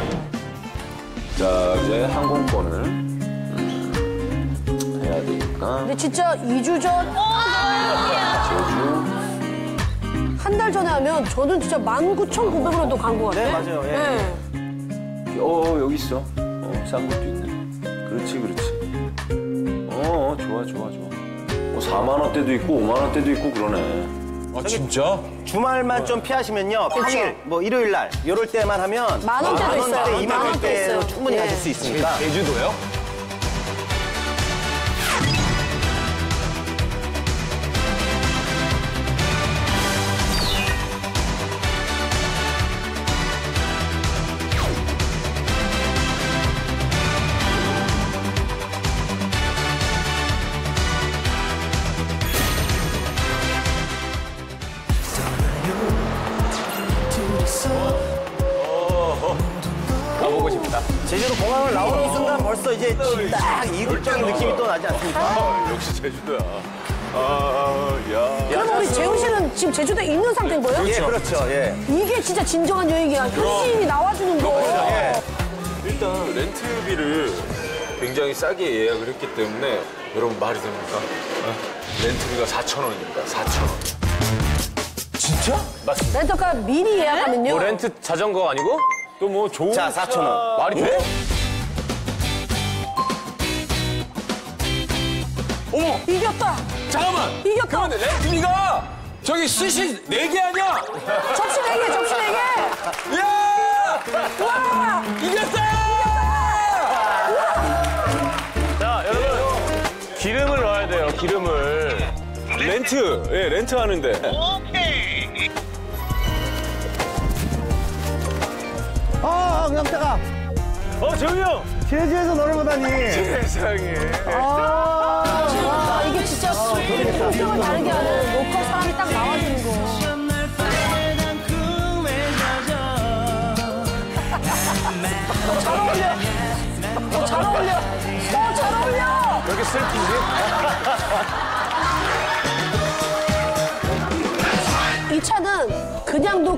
자, 이제 항공권을 해야 되니까. 근데 진짜 2주 전 제주. 한 달 전에 하면 저는 진짜 19,900원도 간 것 같아. 네, 맞아요. 예. 네. 여기 있어. 싼 것도 있네. 그렇지. 좋아. 4만 원대도 있고 5만 원대도 있고 그러네. 아 진짜? 주말만 좀 피하시면요. 평일, 뭐 일요일 날 이럴 때만 하면 만 원대도 있어요. 2만 만 원대 원대로 있어요. 충분히 가실 수 있으니까. 제주도요? 가보고 싶다. 제주도 공항을 나오는 순간 벌써 이제 딱 이국적인 느낌이 또 나지 않습니까? 역시 제주도야. 그럼 우리 재훈 씨는 지금 제주도에 있는 상태인 거예요? 예, 그렇죠. 예. 이게 진짜 진정한 여행이야. 현지인이 나와주는 거. 일단 렌트비를 굉장히 싸게 예약을 했기 때문에 여러분 말이 됩니까? 렌트비가 4,000원입니다. 4,000원. 진짜? 맞습니다. 렌터카 미리 예약하면요. 뭐 렌트 자전거 아니고? 또 뭐 좋은 자, 4,000원. 말이 돼? 어머! 이겼다. 잠깐만! 이겼다. 그런데 렌트비가 저기 스시 4개 아니야? 접시 4개, 접시 4개. 야! 와! 이겼어! 자, 여러분. 기름을 넣어야 돼요, 기름을. 렌트 하는데. 영태가 재훈이 형! 제주에서 노래 보다니. 세상에. 이게 진짜 풍경을 다르게 하는 로컬 사람이 딱 나와주는 거. 잘 어울려. 잘 어울려. 여기 슬픈지? 이 차는 그냥도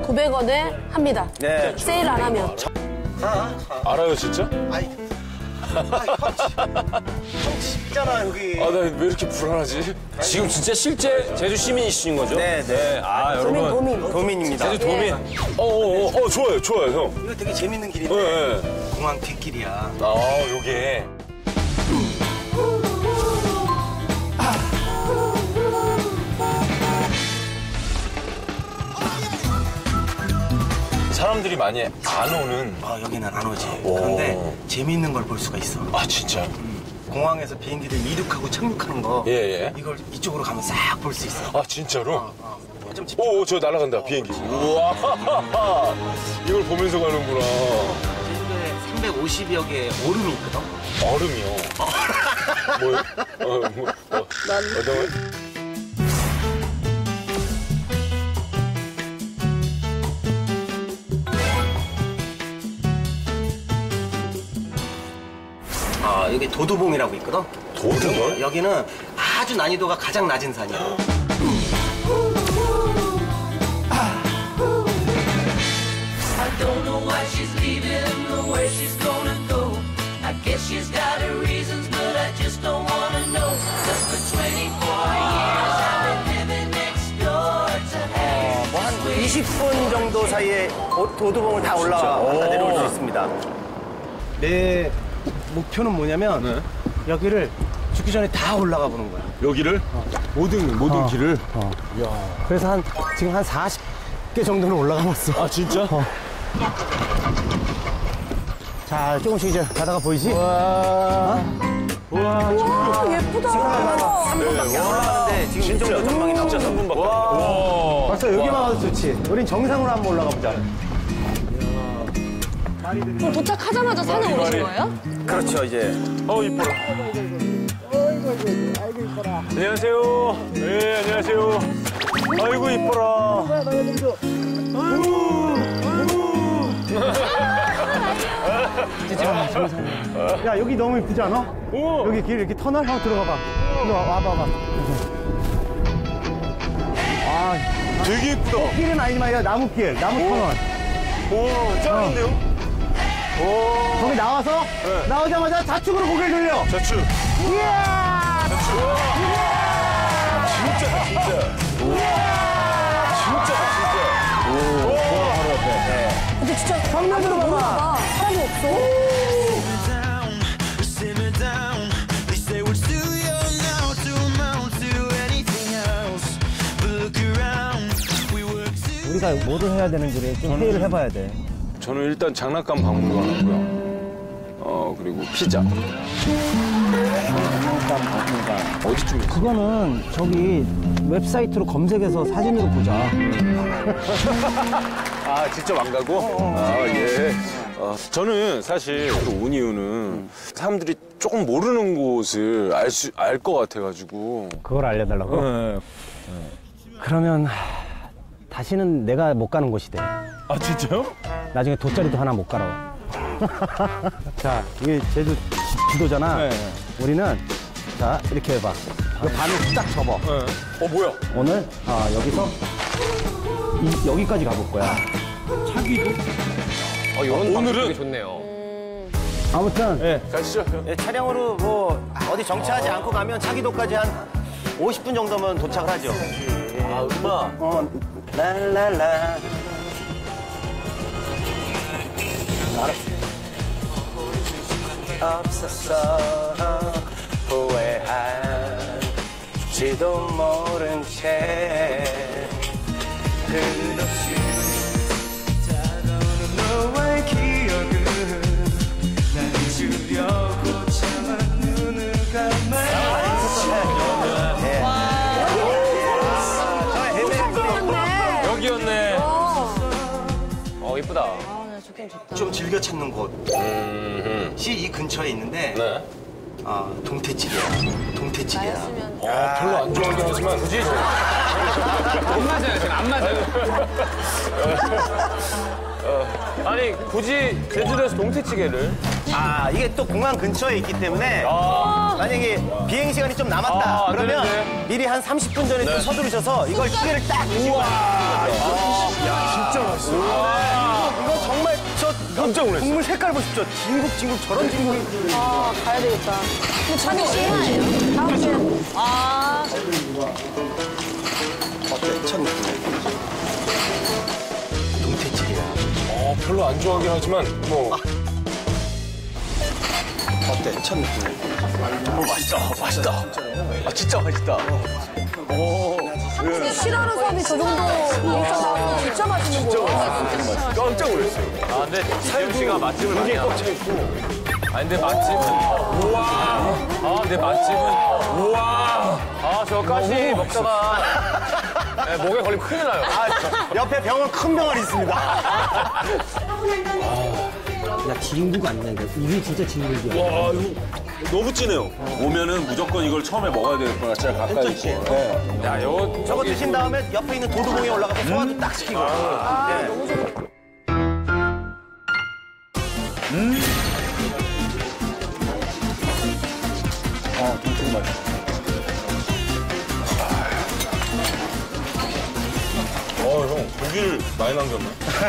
9,900원에 합니다. 네. 세일 안 하면. 알아요, 진짜? 형 집잖아 여기. 아, 나 왜 이렇게 불안하지? 지금 진짜 실제 제주 시민이신 거죠? 네. 아, 여러분. 도민입니다. 제주 도민. 좋아요, 형. 이거 되게 재밌는 길인데 네. 공항 뒷길이야. 요게. 사람들이 많이 안 오는. 여기는 안 오지. 그런데 재밌는 걸 볼 수가 있어. 아, 진짜? 공항에서 비행기들 이륙하고 착륙하는 거. 예. 이걸 이쪽으로 가면 싹 볼 수 있어. 아, 진짜로? 좀 저 날아간다, 비행기. 우와. 이걸 보면서 가는구나. 제주도에 350여 개의 오름이 있거든. 얼음이요. 뭐요? 어떤 거? 여기 도두봉이라고 있거든. 도두봉? 여기는 아주 난이도가 가장 낮은 산이야. I don't know why she's leaving or where she's gonna go. I guess she's got her reasons, but I just don't wanna know. Just for 24 years I've been living next door to her. 뭐 한 20분 정도 사이에 도두봉을 다 올라갔다 내려올 수 있습니다. 내 목표는 뭐냐면 여기를 죽기 전에 다 올라가 보는 거야. 여기를? 모든 길을? 그래서 지금 한 40개 정도는 올라가 봤어. 아, 진짜? 자, 조금씩 이제 가다가 보이지? 와, 예쁘다. 3분밖에 안 올라가는데 지금 이 정도 전망이 나오고. 진짜 3분밖에. 벌써 여기만 와도 좋지. 우린 정상으로 한번 올라가 보자. 그럼 도착하자마자 산에 오르신 거예요? 그렇죠, 이제. 이뻐라. 안녕하세요. 네, 안녕하세요. 아이고, 이뻐라. 야, 여기 너무 이쁘지 않아? 여기 길 이렇게 터널 한번 들어가 봐. 이리 와봐. 되게 이쁘다. 길은 아니지만 야, 나무길, 나무 터널. 오, 짱인데요? 거기 나와서 나오자마자 좌측으로 고개를 돌려. 좌측. 이야! 근데 진짜 정면으로 봐봐. 사람이 없어. 우리가 뭐를 해야 되는지를 좀 회의를 해봐야 돼. 저는 일단 장난감 박물관 하고요. 그리고 피자. 장난감 박물관. 어디쯤에 있어? 그거는 저기 웹사이트로 검색해서 사진으로 보자. 아, 직접 안 가고? 예. 저는 사실 온 이유는 사람들이 조금 모르는 곳을 알 것 같아가지고. 그걸 알려달라고? 네. 그러면 다시는 내가 못 가는 곳이 돼. 아, 진짜요? 나중에 돗자리도 하나 못 가러. 자, 이게 제주 지도잖아. 네. 우리는 자 이렇게 해봐. 이 반을 딱 접어. 네. 뭐야? 오늘 여기서 여기까지 가볼 거야. 차기도. 이런 방법 오늘은? 되게 좋네요. 아무튼 가시죠. 차량으로 뭐 어디 정차하지 않고 가면 차기도까지 한 50분 정도면 도착을 하죠. 아, 음악. 랄랄라. 없었어 후회할지도 모른 채 끝없이 다가오는 너와의 기억은 날 잊으려고 참아 눈을 감아 여기였네. 이쁘다. 좀 즐겨 찾는 곳이 이 근처에 있는데 네. 동태찌개야. 동태찌개야. 별로 안 좋아하긴 하지만 굳이 안 맞아요, 지금 안 맞아요. 아니 굳이 제주도에서 동태찌개를 이게 또 공항 근처에 있기 때문에 만약에 비행 시간이 좀 남았다 그러면 되는데. 미리 한 30분 전에 좀 서두르셔서 이걸 찌개를 딱 드시고 가시는 거죠. 진짜 맛있어. 이거 정말 저 깜짝 놀랐어요. 국물 색깔 보십시오. 진국 저런 진국이. 아, 가야 되겠다. 근데 찬희 씨, 다음 주에. 아. 어때? 첫 느낌. 동태찌개야. 별로 안 좋아하긴 하지만 뭐 어때? 첫 느낌. 맛있다. 아, 진짜 맛있다. 싫어하는 사람이 저 정도 인기가 나오면 진짜 맛있는 거야. 깜짝 놀랐어요. 아, 근데 이재훈 씨가 맛집을 많이 꽉 차 있고. 아, 근데 맛집은. 우와. 아, 근데 맛집은. 우와. 아, 저까지 먹다가. 네, 목에 걸리면 큰일 나요. 옆에 병원 큰 병원이 있습니다. 야, 진국 아니야, 이거. 이게 진짜 진국이야. 와, 이거 너무 진해요. 오면은 무조건 이걸 처음에 먹어야 될 것 같아요. 가까이 있고. 네. 야, 저거 드신 다음에 옆에 있는 도두봉에 올라가서 소화도 딱 시키고. 너무 좋다. 동태도 맛있어. 형, 고기를 많이 남겼네.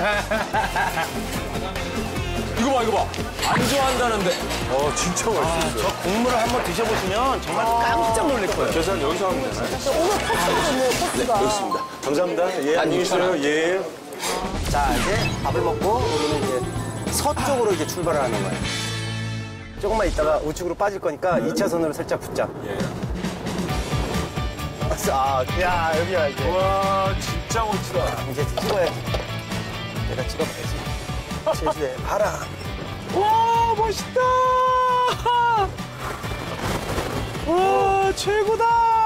이거 봐. 안 좋아한다는데. 진짜 맛있어요. 저 국물을 한번 드셔보시면 정말 깜짝 놀랄 거예요. 계산 여기서 하면 되나요? 오늘 코스가 있네요, 코스가. 여기 있습니다. 감사합니다. 예, 안녕히 계세요. 예. 자, 이제 밥을 먹고 우리는 이제 서쪽으로 이제 출발을 하는 거예요. 조금만 있다가 우측으로 빠질 거니까 2차선으로 살짝 붙자. 예. 아, 야, 여기야, 이제. 와, 진짜 멋지다. 이제 찍어야지. 내가 찍어봐야지. 제주의 바람. 와, 멋있다. 와, 최고다.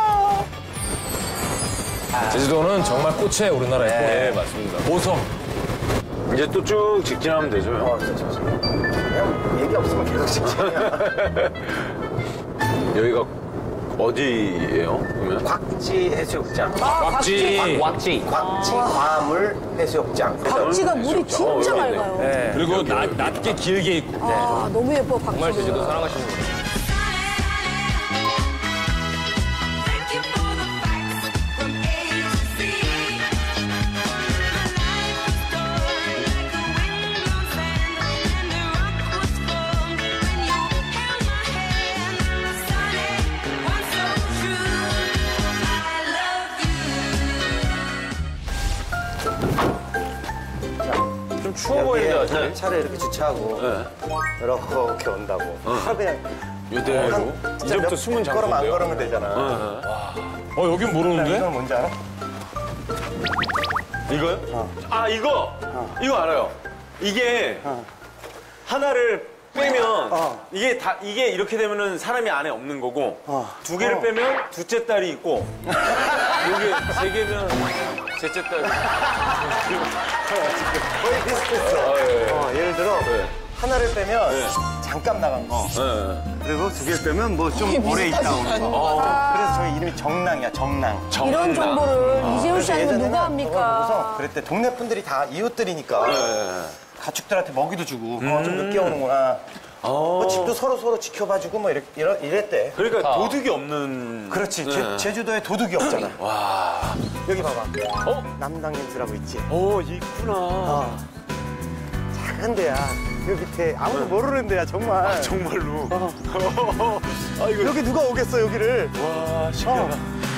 제주도는 정말 꽃의 우리나라의 꽃. 네, 맞습니다. 보성. 이제 또 쭉 직진하면 되죠. 그냥 얘기 없으면 계속 직진이야. 여기가 어디예요? 그러면? 곽지 해수욕장. 곽지. 곽지 과물 해수욕장. 박쥐가 물이 진짜 맑아요. 네. 그리고 낮게 길게 있고. 아, 너무 예뻐, 박쥐. 정말 제주도 사랑하시는 분이에요. Thank you for the facts from A to Z. My life was torn like a windblown fan, and the rock was formed when you held my hand. The sonnet was so true. I love you. 좀 추워 보이는데, 아직. 여기에 차를 이렇게 주차하고 이렇게 온다고. 하루 그냥 이대로. 이제부터 숨은 걸으면 안 걸으면 되잖아. 여긴 모르는데? 이건 뭔지 알아? 이거요? 아, 이거 알아요. 이게 하나를 빼면 이게 이렇게 되면은 사람이 안에 없는 거고 두 개를 빼면 둘째 딸이 있고 이게 세 개면 셋째 딸. 거의 비슷했어. 예를 들어 하나를 빼면 잠깐 나간 거. 그리고 두 개를 빼면 뭐 좀 오래 있다 온 거. 그래서 저희 이름이 정낭이야, 정낭. 이런 정보를 이재훈 씨 아니면 누가 합니까? 그래서 그랬대. 동네 분들이 다 이웃들이니까 가축들한테 먹이도 주고 좀 늦게 오는구나. 뭐 집도 서로 지켜봐주고 뭐 이랬대. 그러니까 도둑이 없는. 그렇지. 제주도에 도둑이 없잖아. 와. 여기 봐봐. 남당님스라고 있지. 있구나. 작은 데야. 여기 밑에 아무도 모르는 데야, 정말. 정말로. 여기 누가 오겠어, 여기를. 와, 신기하다.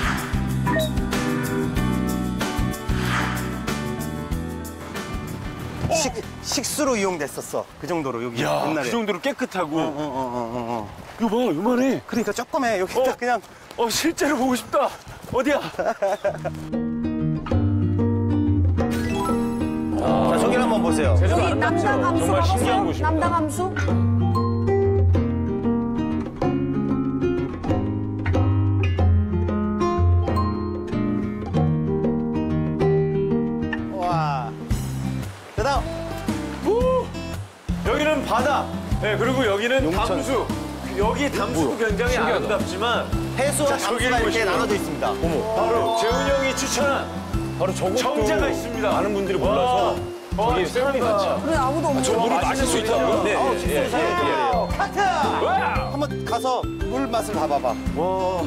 식수로 이용됐었어. 그 정도로 여기 야, 옛날에. 그 정도로 깨끗하고. 이거 봐, 요만해. 그러니까 조그매. 여기 딱 그냥. 실제로 보고 싶다. 어디야? 자, 저기를 한번 보세요. 여기 남당 함수 정말 신기한 가보세요. 곳입니다. 남당 함수. 와. 그다음. 여기는 바다. 네, 그리고 여기는 담수. 여기 담수도 굉장히 아름답지만 해수와 자, 저기 담수가 이렇게 보시면. 나눠져 있습니다. 바로 재훈이 형이 추천한 바로 저것도 정자가 있습니다. 많은 분들이 몰라서 저기 사람이 많죠. 그래, 아무도 없는 저 물을 마실 수 있다고요? 네, 하트! 한번 가서 물 맛을 봐봐봐. 와.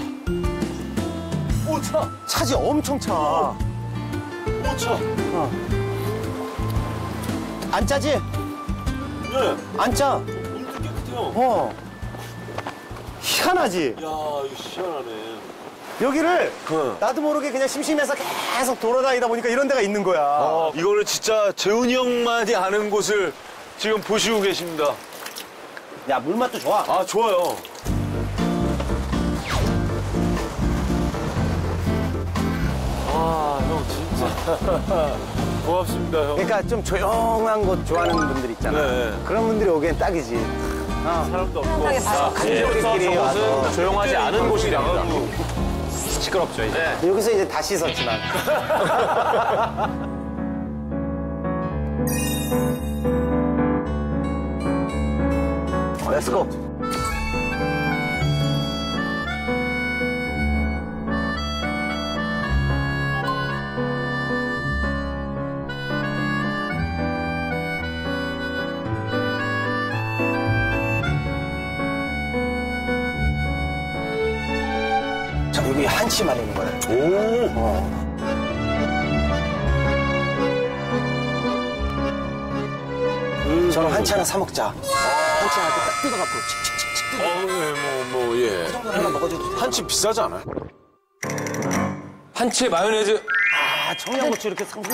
오, 차지 엄청 차. 차. 안 짜지? 안 짜. 물도 깨끗해요. 어. 희한하지? 야, 이거 시원하네. 여기를 나도 모르게 그냥 심심해서 계속 돌아다니다 보니까 이런 데가 있는 거야. 이거를 진짜 재훈이 형만이 아는 곳을 지금 보시고 계십니다. 야, 물맛도 좋아. 아, 좋아요. 아, 형 진짜. 고맙습니다, 형. 그러니까 좀 조용한 곳 좋아하는 분들 있잖아. 네. 그런 분들이 오기엔 딱이지. 사람도 없고. 가족끼리 와서. 저것은 조용하지 않은 곳이랍니다. 시끄럽죠, 이제. 여기서 이제 다 씻었지, 난. Let's go. 자, 여기 한치 말리는 거야. 오. 저는 한치 하나 사 먹자. 한치 하나 딱 뜯어갖고 칙칙칙칙 뜯어. 예. 그 정도는 하나 먹어줘도 한치 비싸지 않아요? 한치에 마요네즈. 아, 청양고추 이렇게 상상.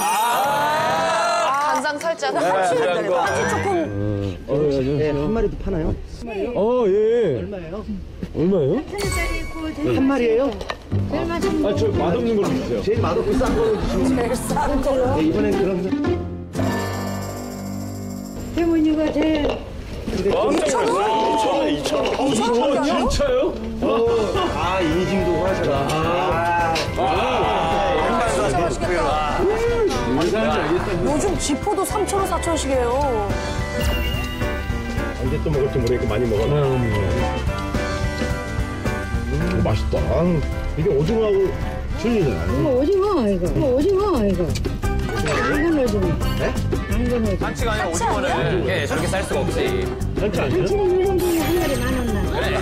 간장 살짝. 한치 조금. 네, 한 마리도 파나요? 예. 얼마예요? 얼마예요? 한 마리예요? 아, 저 맛없는 걸로 주세요. 제일 맛없고 싼 거로 주시면. 제일 싼 걸로. 네, 이번엔 그럼. 태문이가 제일. 2,000원? 2,000원? 진짜요? 아, 인심도 하셔라. 진짜 맛있겠다. 요즘 지포도 3,000원, 4,000원씩이에요. 언제 또 먹을지 모르니까 많이 먹었네. 맛있다. 이게 오징어하고 틀리잖아. 이거 오징어 이거. 이거 오징어 이거. 당근 오징어. 네? 당근 오징어. 한치가 아니라 오징어는 이게 저렇게 쌀 수가 없지. 한치 아니에요? 한치는 일본 중에 한 마리 만 원. 그래.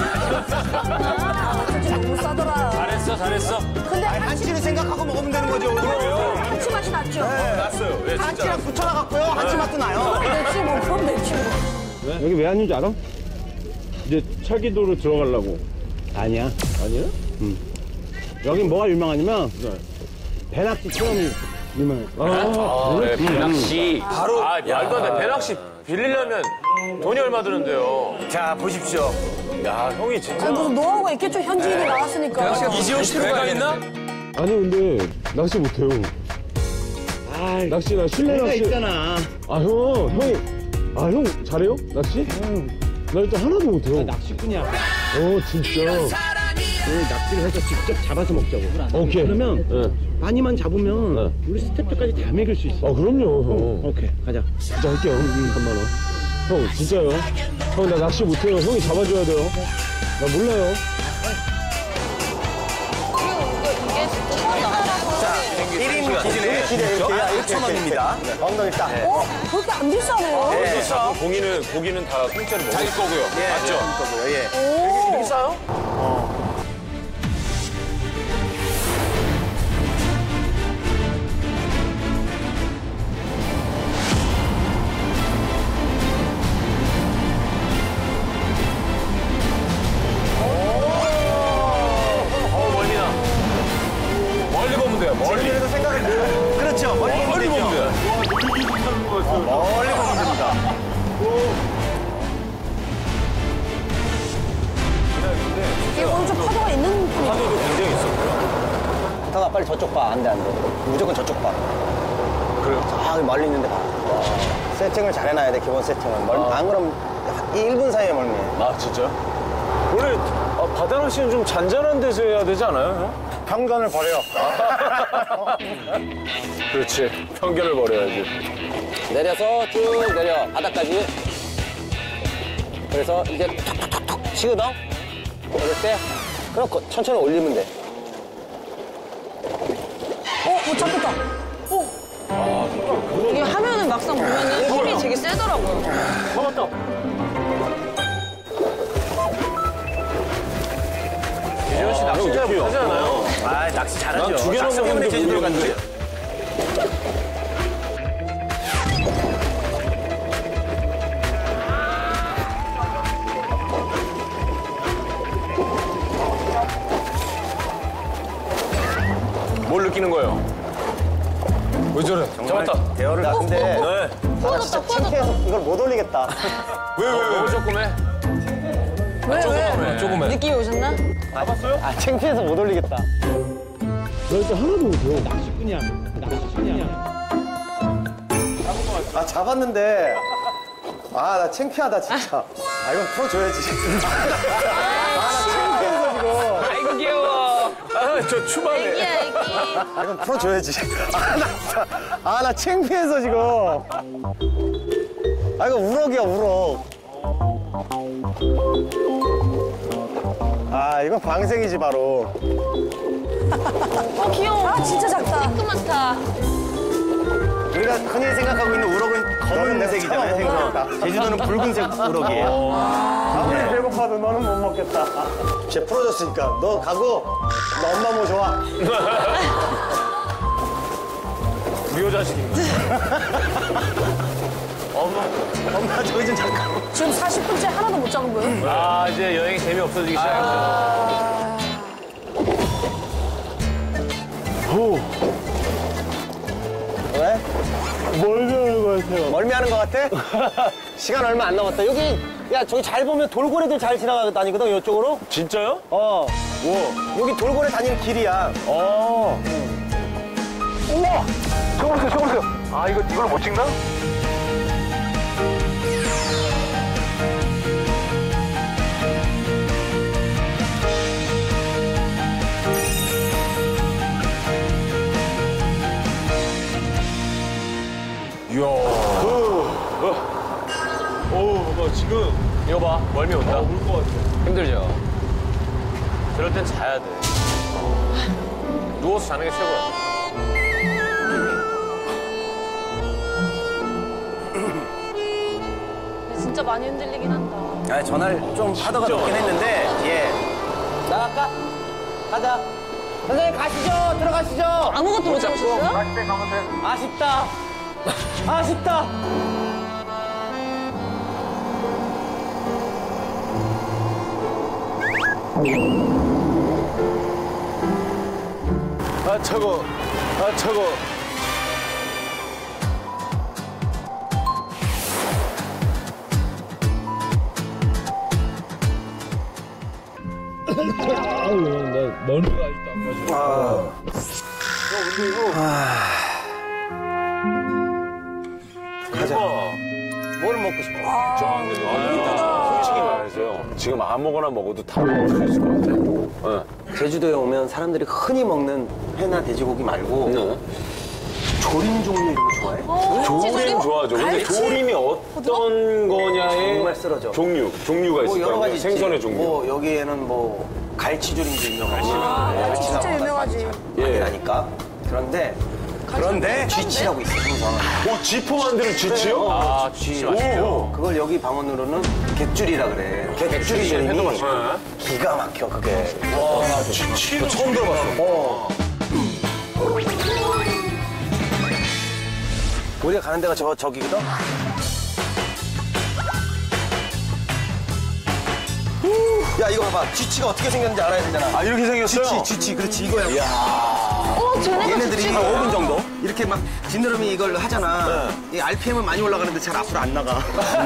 한치 너무 싸더라. 잘했어, 잘했어. 근데 한치를 생각하고 먹으면 되는 거죠. 한치 맛이 났죠? 났어요. 예, 진짜. 한치랑 붙여놔갖고요. 한치 맛도 나요. 됐지 뭐 그럼 됐지 뭐. 여기 왜 왔는지 알아? 이제 차기도로 들어가려고. 아니야. 아니에요? 여긴 뭐가 유명하냐면 배낚시 체험이 유명해. 네, 배낚시. 바로. 아, 말도 안 돼. 배낚시 빌리려면 돈이 얼마 드는데요. 자, 보십시오. 야, 형이 진짜. 아니, 무슨 노하우가 있겠죠. 현지인이 나왔으니까. 이지호 씨 배가 있나? 아니 근데 낚시 못해요. 낚시 나 실내 내가 낚시. 있잖아. 형 잘해요? 낚시? 나 일단 하나도 못해요. 낚시꾼이야. 진짜. 낚시를 해서 직접 잡아서 먹자고. 오케이. 그러면 많이만 잡으면 우리 스태프들까지 다 먹일 수 있어. 그럼요, 형. 오케이, 가자. 진짜 할게요. 3만원. 형, 진짜요? 형, 나 낚시 못해요. 형이 잡아줘야 돼요. 나 몰라요. 자, 1인 기준에 이렇게 1,000원입니다. 엉덩이 딱. 그렇게 안 비싸네요. 비싸. 고기는 다 공짜로 먹어요. 자기 거고요. 맞죠? 거고요. 예. 이렇게 싸요? 멀리 보면 돼요, 멀리. 그래도 생각을 그렇죠. 멀리 보면 되죠. 멀리 보면 됩니다. 이게 오늘 좀 파도가 있는 편이죠. 파도도 굉장히 있었고요. 타가 빨리 저쪽 봐. 안 돼, 안 돼. 무조건 저쪽 봐. 그래요? 저기 멀리 있는데 봐. 세팅을 잘 해놔야 돼, 기본 세팅을. 안 그러면 1분 사이에 멀미. 아, 진짜요? 원래 바다 낚시는 좀 잔잔한 데서 해야 되지 않아요, 형? 편견을 버려. 그렇지. 편견을 버려야지. 내려서 쭉 내려. 바닥까지. 그래서 이제 툭툭툭툭 치거든? 그럴 때 그럼 천천히 올리면 돼. 못 잡겠다. 이게 하면은 막상 보면은 힘이 되게 세더라고요. 잡았다. 예전 씨 낚시 잘 못하지 않아요? 아, 낚시 잘하죠. 난 두 개만 낚시 때문에 먹는데 제주도로 모르겠는데? 갔는데. 왔다. 대여를 근데 나 진짜 창피해서 이걸 못 올리겠다. 왜 조금해? 왜? 조금해. 느낌이 오셨나? 잡았어요? 아 창피해서 못 올리겠다. 너 일단 하나도 못해요. 낚시꾼이야. 아 잡았는데 아 나 창피하다 진짜. 아 이건 풀어줘야지. 아 나 창피해서 지금. 아이고 귀여워. 저 추방해. 아 이건 풀어줘야지. 아 나 진짜 아 나 창피해서 지금. 아 이거 우럭이야 우럭. 아 이건 광생이지 바로. 귀여워. 아, 진짜 작다. 조그맣다. 우리가 흔히 생각하고 있는 우럭은 검은색이잖아요, 생선. 제주도는 붉은색 우럭이에요. 아무리 배고파도 너는 못 먹겠다. 쟤 풀어줬으니까 너 가고 너 엄마 모셔와. 부여자식인가? 엄마 저기 좀 잠깐. 지금 40분째 하나도 못 잡은 거예요? 아, 이제 여행이 재미없어지기 시작했어. 왜? 멀미하는 것 같아요. 멀미하는 것 같아? 시간 얼마 안 남았다. 여기 야 저기 잘 보면 돌고래들 잘 지나다니거든 이쪽으로. 진짜요? 뭐? 여기 돌고래 다니는 길이야. 우와! 저거 보세요. 아, 이걸 못 찍나? 이야. 봐봐, 지금. 이거 봐, 멀미 온다. 울 것 같아. 힘들죠? 그럴 땐 자야 돼. 누워서 자는 게 최고야. 진짜 많이 흔들리긴 한다. 아 전화를 좀 하다가 놓긴 했는데 예. 나갈까? 가자. 선생님 가시죠. 들어가시죠. 아무것도 못 잡으셨어요? 아쉽다. 아쉽다. 아 차고. 아 차고. 아우, 나 멀미가 아직도 안 가져. 가자. 뭘 먹고 싶어? 솔직히 말해서요. 지금 아무거나 먹어도 다 먹을 수 있을 것 같아요. 제주도에 오면 사람들이 흔히 먹는 회나 돼지고기 말고 조림 종류 이런 거 좋아해? 조림 좋아하죠. 근데 조림이 어떤 거냐에 정말 쓰러져. 종류가 있을 여러 거예요. 가지 생선의 있지. 종류. 뭐 여기에는 뭐 갈치조림도 유명하고 갈치가 진짜 유명하지. 많이 나니까. 그런데 쥐치라고 있어 항상. 쥐포 만드는 쥐치요? 아, 쥐치 맛있죠? 그걸 여기 방언으로는 갯줄이라 그래. 갯줄이 조림이 기가 막혀 그게. 와, 쥐치는 처음 들어봤어. 우리가 가는 데가 저기거든? 야 이거 봐봐. 쥐치가 어떻게 생겼는지 알아야 되잖아. 아, 이렇게 생겼어요? 쥐치 그렇지 이거야. 쟤네가 얘네들이 쥐치가 5분 정도 이렇게 막 지느러미 이걸 하잖아. 이 RPM은 많이 올라가는데 잘 앞으로 안 나가.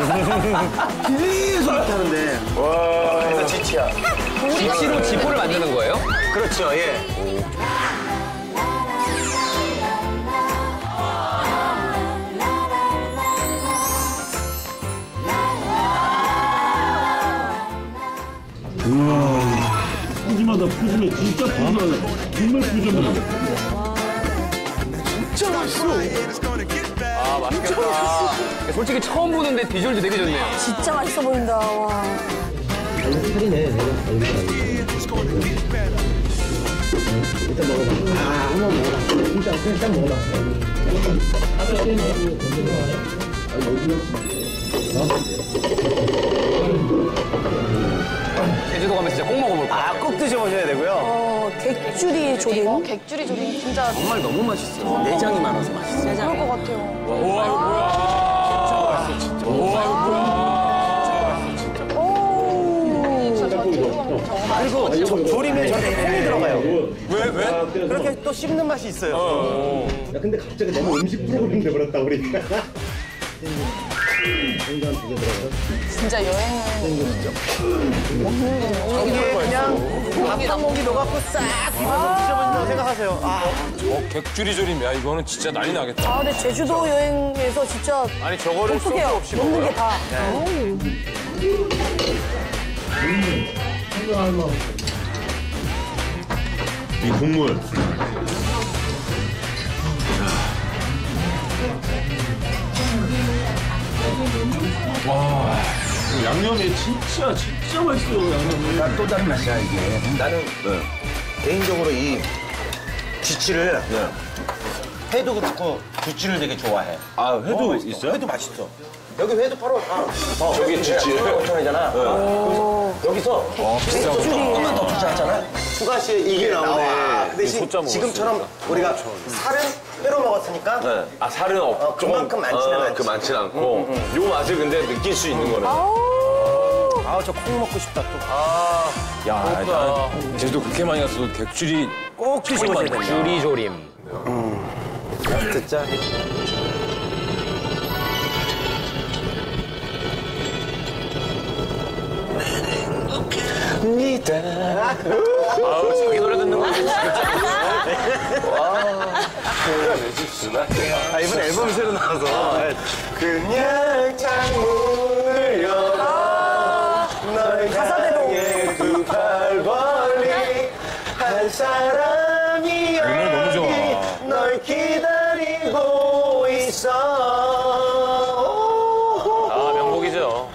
계속 이렇게 하는데. 와. 그래서 쥐치야. 쥐치로 지포를 만드는 거예요? 그렇죠. 예. 푸짐하다, 푸짐해. 진짜 푸짐하다. 정말 푸짐하다. 진짜 맛있어. 아, 맛있겠다. 솔직히 처음 보는데 비주얼도 되게 좋네요. 진짜 맛있어 보인다. 와. 살이네. 일단 먹어봐. 한번 먹어봐. 일단 먹어봐. 제주도 가면 진짜 꼭 먹어볼 거예요. 꼭 드셔보셔야 되고요. 객주리 조림. 객주리 조림 진짜 정말 너무 맛있어. 내장이 많아서 맛있어. 그럴 것 같아요. 우와, 이거 뭐야. 진짜 맛있어, 진짜. 우와, 이거 뭐야. 오. 진짜 저 제주도 가면 정말 그리고 조림에 저렇게 콩이 들어가요. 왜? 그렇게 또 씹는 맛이 있어요. 야, 근데 갑자기 너무 음식 프로그램 돼버렸다, 우리. 진짜 여행은 여기에 그냥 밥 한 공기 넣어갖고 싹 비벼서 드셔보신다고 생각하세요. 객주리 조림, 야, 이거는 진짜 난리 나겠다. 아, 근데 제주도 여행에서 진짜 아니 저거를 소스 독특해요. 없이 먹는 먹어요? 게 다. 이 국물. 와, 양념이 진짜 맛있어요, 양념이. 또 다른 맛이야, 이게. 나는 개인적으로 이 쥐치를 회도 그렇고 쥐치를 되게 좋아해. 아, 회도 있어요? 회도 맛있어. 여기 회도 팔아. 저기 쥐치. 5,000원이잖아. 여기서 조금만 더 투자했잖아. 수가시에 이게 나오네. 대신 지금처럼 우리가 살은 회로 먹었으니까 아, 살은 없. 그만큼 많지는 않지. 많진 않고. 요 맛을 근데 느낄 수 있는 거네. 저 콩 먹고 싶다 또. 야, 난 제주도 그렇게 많이 갔어도 객주리 꼭 드셔보셔야 된다. 귤이 조림. 진짜. 아우, 자기 노래 듣는 거 이번 앨범 새로 나와서 그냥 창문을 열어 널 향해 두 팔 벌린 한 사람이 노래 너무 좋아. 여기 널 기다리고 있어. 아 명곡이죠.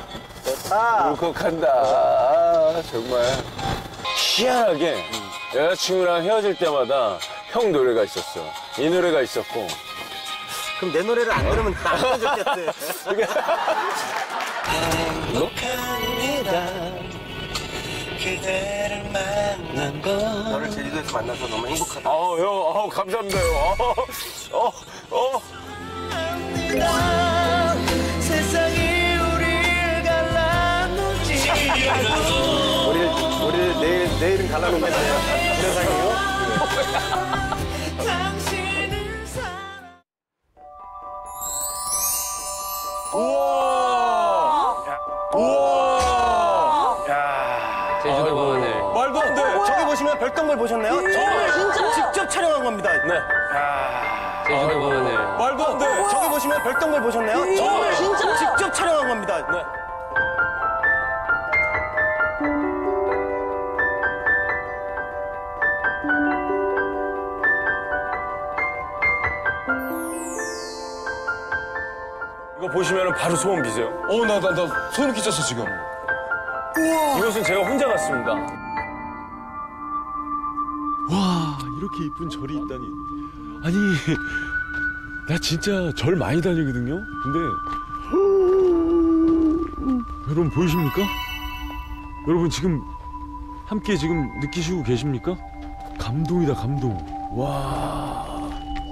울컥한다. 정말. 희한하게 여자친구랑 헤어질 때마다 형 노래가 있었어. 이 노래가 있었고. 그럼 내 노래를 안 들으면 안 좋겠대. 그대를 만난 건 너를 제주도에서 만나서 너무 행복하다. 형, 감사합니다, 형. 세상이 우리를 갈라놓지 우리를 내일은 갈라놓겠네요. 세상이요? 제주도 마늘. 말도 안 돼. 저기 보시면 별똥별 보셨나요? 진짜? 직접 촬영한 겁니다. 네. 제주도 마늘. 말도 안 돼. 저기 보시면 별똥별 보셨나요? 진짜? 직접 촬영한 겁니다. 네. 이거 보시면 바로 소름 끼세요. 나 소름 끼쳤어, 지금. 이것은 제가 혼자 갔습니다. 와, 이렇게 이쁜 절이 있다니. 아니, 나 진짜 절 많이 다니거든요? 근데, 여러분 보이십니까? 여러분 지금 함께 지금 느끼시고 계십니까? 감동이다, 감동. 와,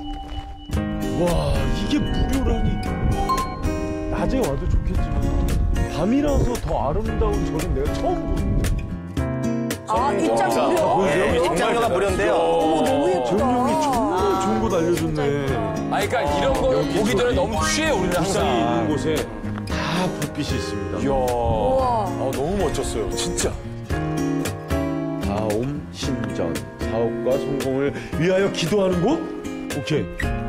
이게 무료라니. 낮에 와도 좋겠지만, 밤이라서 더 아름다운 절은 내가 처음 보는데. 입장 무료. 네, 입장료가 무료인데요. 너무 예쁘다. 정용이 정말 좋은 곳 알려줬네. 그러니까 이런 거 보기 전에 너무 취해, 우리는 불상이 있는 항상. 곳에 다 불빛이 있습니다. 이야. 너무 멋졌어요, 진짜. 다옴 신전 사업과 성공을 위하여 기도하는 곳? 오케이.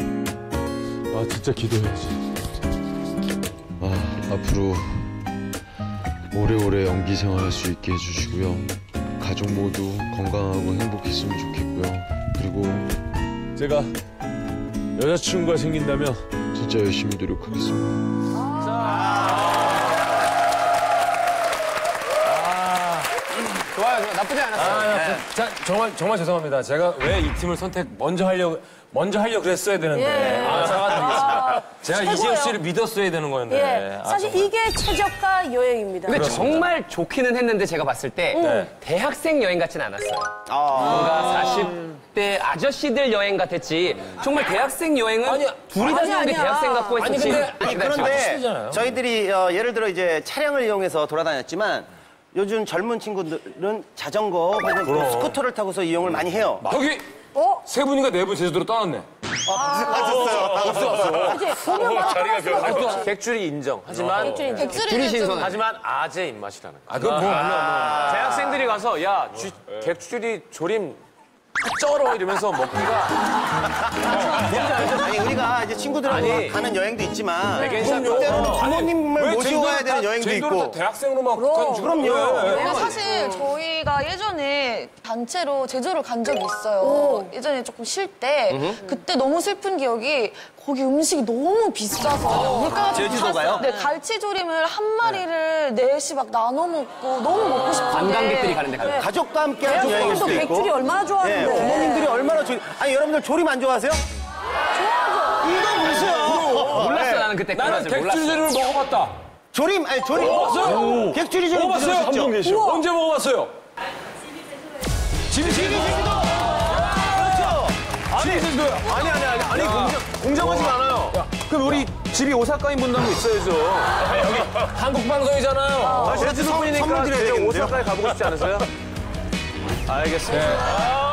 진짜 기도해야지. 앞으로 오래오래 연기 생활할 수 있게 해주시고요. 가족 모두 건강하고 행복했으면 좋겠고요. 그리고 제가 여자친구가 생긴다면 진짜 열심히 노력하겠습니다. 좋아요. 나쁘지 않았어요. 자, 정말 죄송합니다. 제가 왜 이 팀을 먼저 하려고 그랬어야 되는데. 사과드리겠습니다. 제가 최고예요. 이지현 씨를 믿었어야 되는 거였는데. 사실 이게 최저가 여행입니다. 근데 정말 좋기는 했는데 제가 봤을 때 대학생 여행 같진 않았어요. 뭔가 40대 아저씨들 여행 같았지. 정말 대학생 여행은 둘이 다니는 게 대학생 같고 했었지. 그런데 저희들이 예를 들어 이제 차량을 이용해서 돌아다녔지만 요즘 젊은 친구들은 자전거 혹은 또 스쿠터를 타고서 이용을 많이 해요. 여기 세 분인가 네 분 제주도로 떠났네. 자리가 객줄이 인정. 하지만 객줄이 신선. 하지만 아재 입맛이라는 거. 그건 뭐 대학생들이 가서 야 객줄이 조림 쩔어 이러면서 먹기가 아니 우리가 이제 친구들하고 가는 여행도 있지만 백엔샵 때로는 부모님을 모시고 가야 되는 여행도 있고. 대학생으로만 그럼요. 그리고 사실 저희가 예전에 단체로 제주를 간 적이 있어요. 예전에 조금 쉴 때 그때 너무 슬픈 기억이 거기 음식이 너무 비싸서 물가가 좀 제주도가요? 네, 갈치조림을 한 마리를 넷이 막 나눠 먹고 너무 먹고 싶은데 관광객들이 가는데 가요. 가족과 함께 하는 여행일 수도 있고. 객줄이 얼마나 좋아하는데. 네, 부모님들이 얼마나 아니 여러분들 조림 안 좋아하세요? 좋아하죠. 이거 보세요. 몰랐어 나는 그때 나는 몰랐어. 객줄조림을 먹어봤다. 조림 아니 조림. 먹어봤어요? 객줄이 조림 먹어봤어요? 드셔보셨죠? 계시죠? 언제 먹어봤어요? 집이 제주도. 아니 공정하지가 않아요. 그럼 우리 집이 오사카인 분도 한번 있어야죠. 여기 한국 방송이잖아요. 제주도 선물 분이니까 드려야 되겠는데요? 오사카에 가보고 싶지 않으세요? 알겠습니다.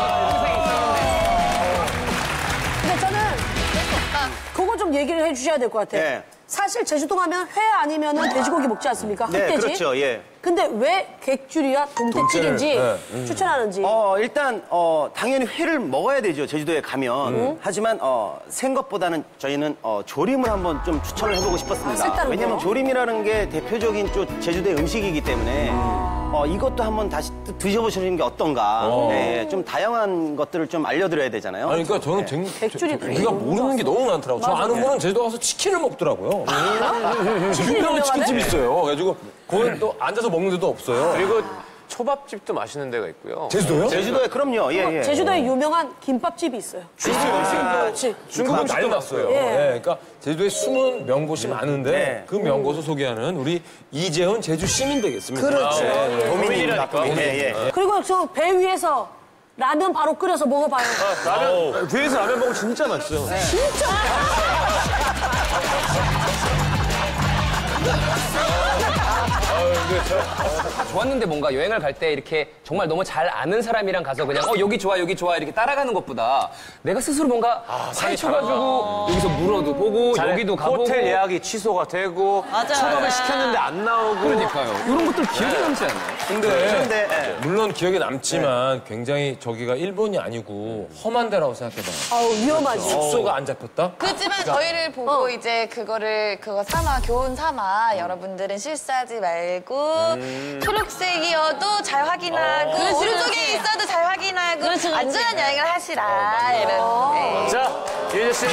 근데 저는 그거 좀 얘기를 해주셔야 될 것 같아요. 네. 사실 제주도 가면 회 아니면은 돼지고기 먹지 않습니까? 네, 흑돼지. 그렇죠. 예. 근데 왜 객줄이와 동태찌개인지 추천하는지. 일단 당연히 회를 먹어야 되죠. 제주도에 가면. 하지만 생것보다는 저희는 조림을 한번 좀 추천을 해보고 싶었습니다. 색다른 왜냐면 거? 조림이라는 게 대표적인 좀 제주도의 음식이기 때문에 이것도 한번 다시 드셔보시는 게 어떤가. 네, 좀 다양한 것들을 좀 알려드려야 되잖아요. 아니, 그러니까 저는 객줄이 우리가 모르는 게 너무 많더라고요. 저 아는 분은 제주도 가서 치킨을 먹더라고요. 유명한 치킨집이 있어요. 그래가지고 거기 또 앉아서 먹는 데도 없어요. 그리고 초밥집도 맛있는 데가 있고요. 제주도요? 제주도에 그럼요. 예, 예. 제주도에 유명한 김밥집이 있어요. 중국 음식도 났어요. 예. 네, 그러니까 제주도에 숨은 명곳이 많은데 네. 그 명곳을 소개하는 우리 이재훈 제주 시민 되겠습니다. 그렇죠. 도민이니까. 예, 예. 그리고 저 배 위에서 라면 바로 끓여서 먹어봐요. 뒤에서 라면 먹으면 진짜 맛있어요. 좋았는데 뭔가 여행을 갈 때 이렇게 정말 너무 잘 아는 사람이랑 가서 그냥 여기 좋아 이렇게 따라가는 것보다 내가 스스로 뭔가 파헤쳐가지고 여기서 물어도 보고 여기도 가보고 호텔 예약이 취소가 되고 초밥을 시켰는데 안 나오고 그러니까요. 이런 것들 기억에 남지 않나요? 근데 물론 기억에 남지만 굉장히 저기가 일본이 아니고 험한 데라고 생각해봐요. 아우 위험하지. 숙소가 안 잡혔다? 그렇지만 저희를 보고 이제 그거 삼아 교훈 삼아 여러분들은 실수하지 말고 초록색이어도 잘 확인하고 오른쪽에 있어도 잘 확인하고 안전한 여행을 하시라 이런. 네. 자, 유재 씨.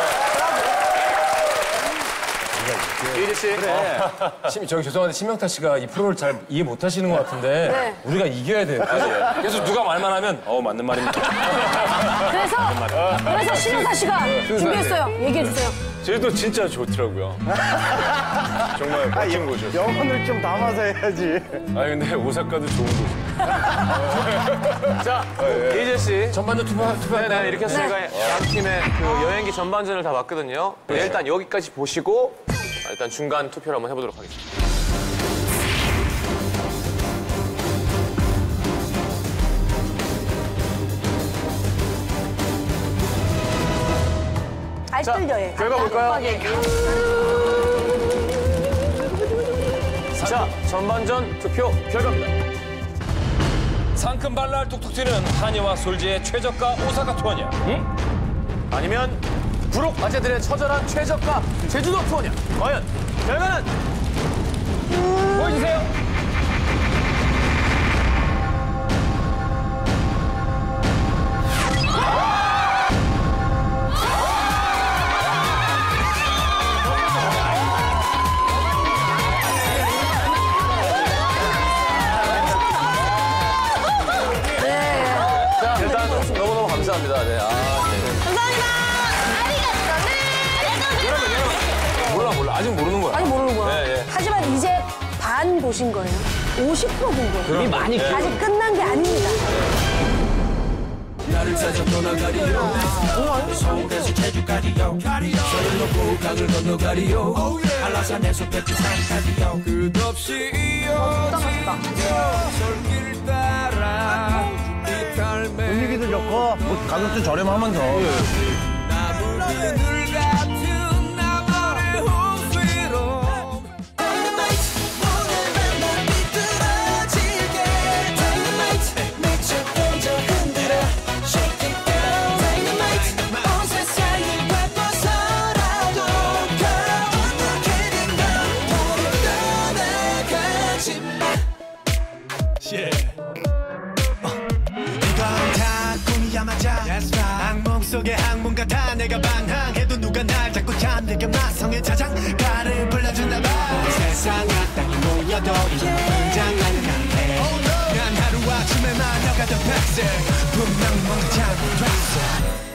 유재 씨. 저기 죄송한데 심영타 씨가 이 프로를 잘 이해 못 하시는 것 같은데 우리가 이겨야 돼요. 그래서 누가 말만 하면 맞는 말입니다. 그래서 심영타 씨가 준비했어요. 얘기해 주세요. 제주도 진짜 좋더라고요. 정말 멋진 곳이었어요. 영혼을 좀 담아서 해야지. 아니 근데 오사카도 좋은 곳이에요. 자, 이재 씨. 전반전 투표. 네, 이렇게 해서 저희가 양 팀의 그 여행기 전반전을 다 봤거든요. 일단 여기까지 보시고 일단 중간 투표를 한번 해보도록 하겠습니다. 알뜰 여행. 결과 볼까요? 자, 전반전 투표 결과입니다. 상큼 발랄 뚝뚝 튀는 한이와 솔지의 최저가 오사카 투어냐? 아니면 부록 아재들의 처절한 최저가 제주도 투어냐? 과연 결과는 보여주세요. 자, 일단 너무너무 감사합니다. 네. 몰라. 아직 모르는 거야. 아니 모르는 거야. 네. 하지만 이제 반 보신 거예요. 50% 본 거예요. 이미 많이 아직 끝난 게 아닙니다. 나를 찾아 떠나가리요 서울에서 제주까지요 서울 넘고 강을 건너가리요 한라산에서 백두산 가리요 끝없이 이어진 절길 따라 이 삶의 분위기도 좋고 뭐 가격도 저렴하면서 나무 그늘 같은 나만의 호수로 악몽 속의 항문 같아 내가 반항해도 누가 날 자꾸 잠들게 마성의 자장가를 불러주나봐 세상 악당이 모여도 이런 분장하는 강해 난 하루아침에 만나가던 백색 분명 뭔가 잘못됐어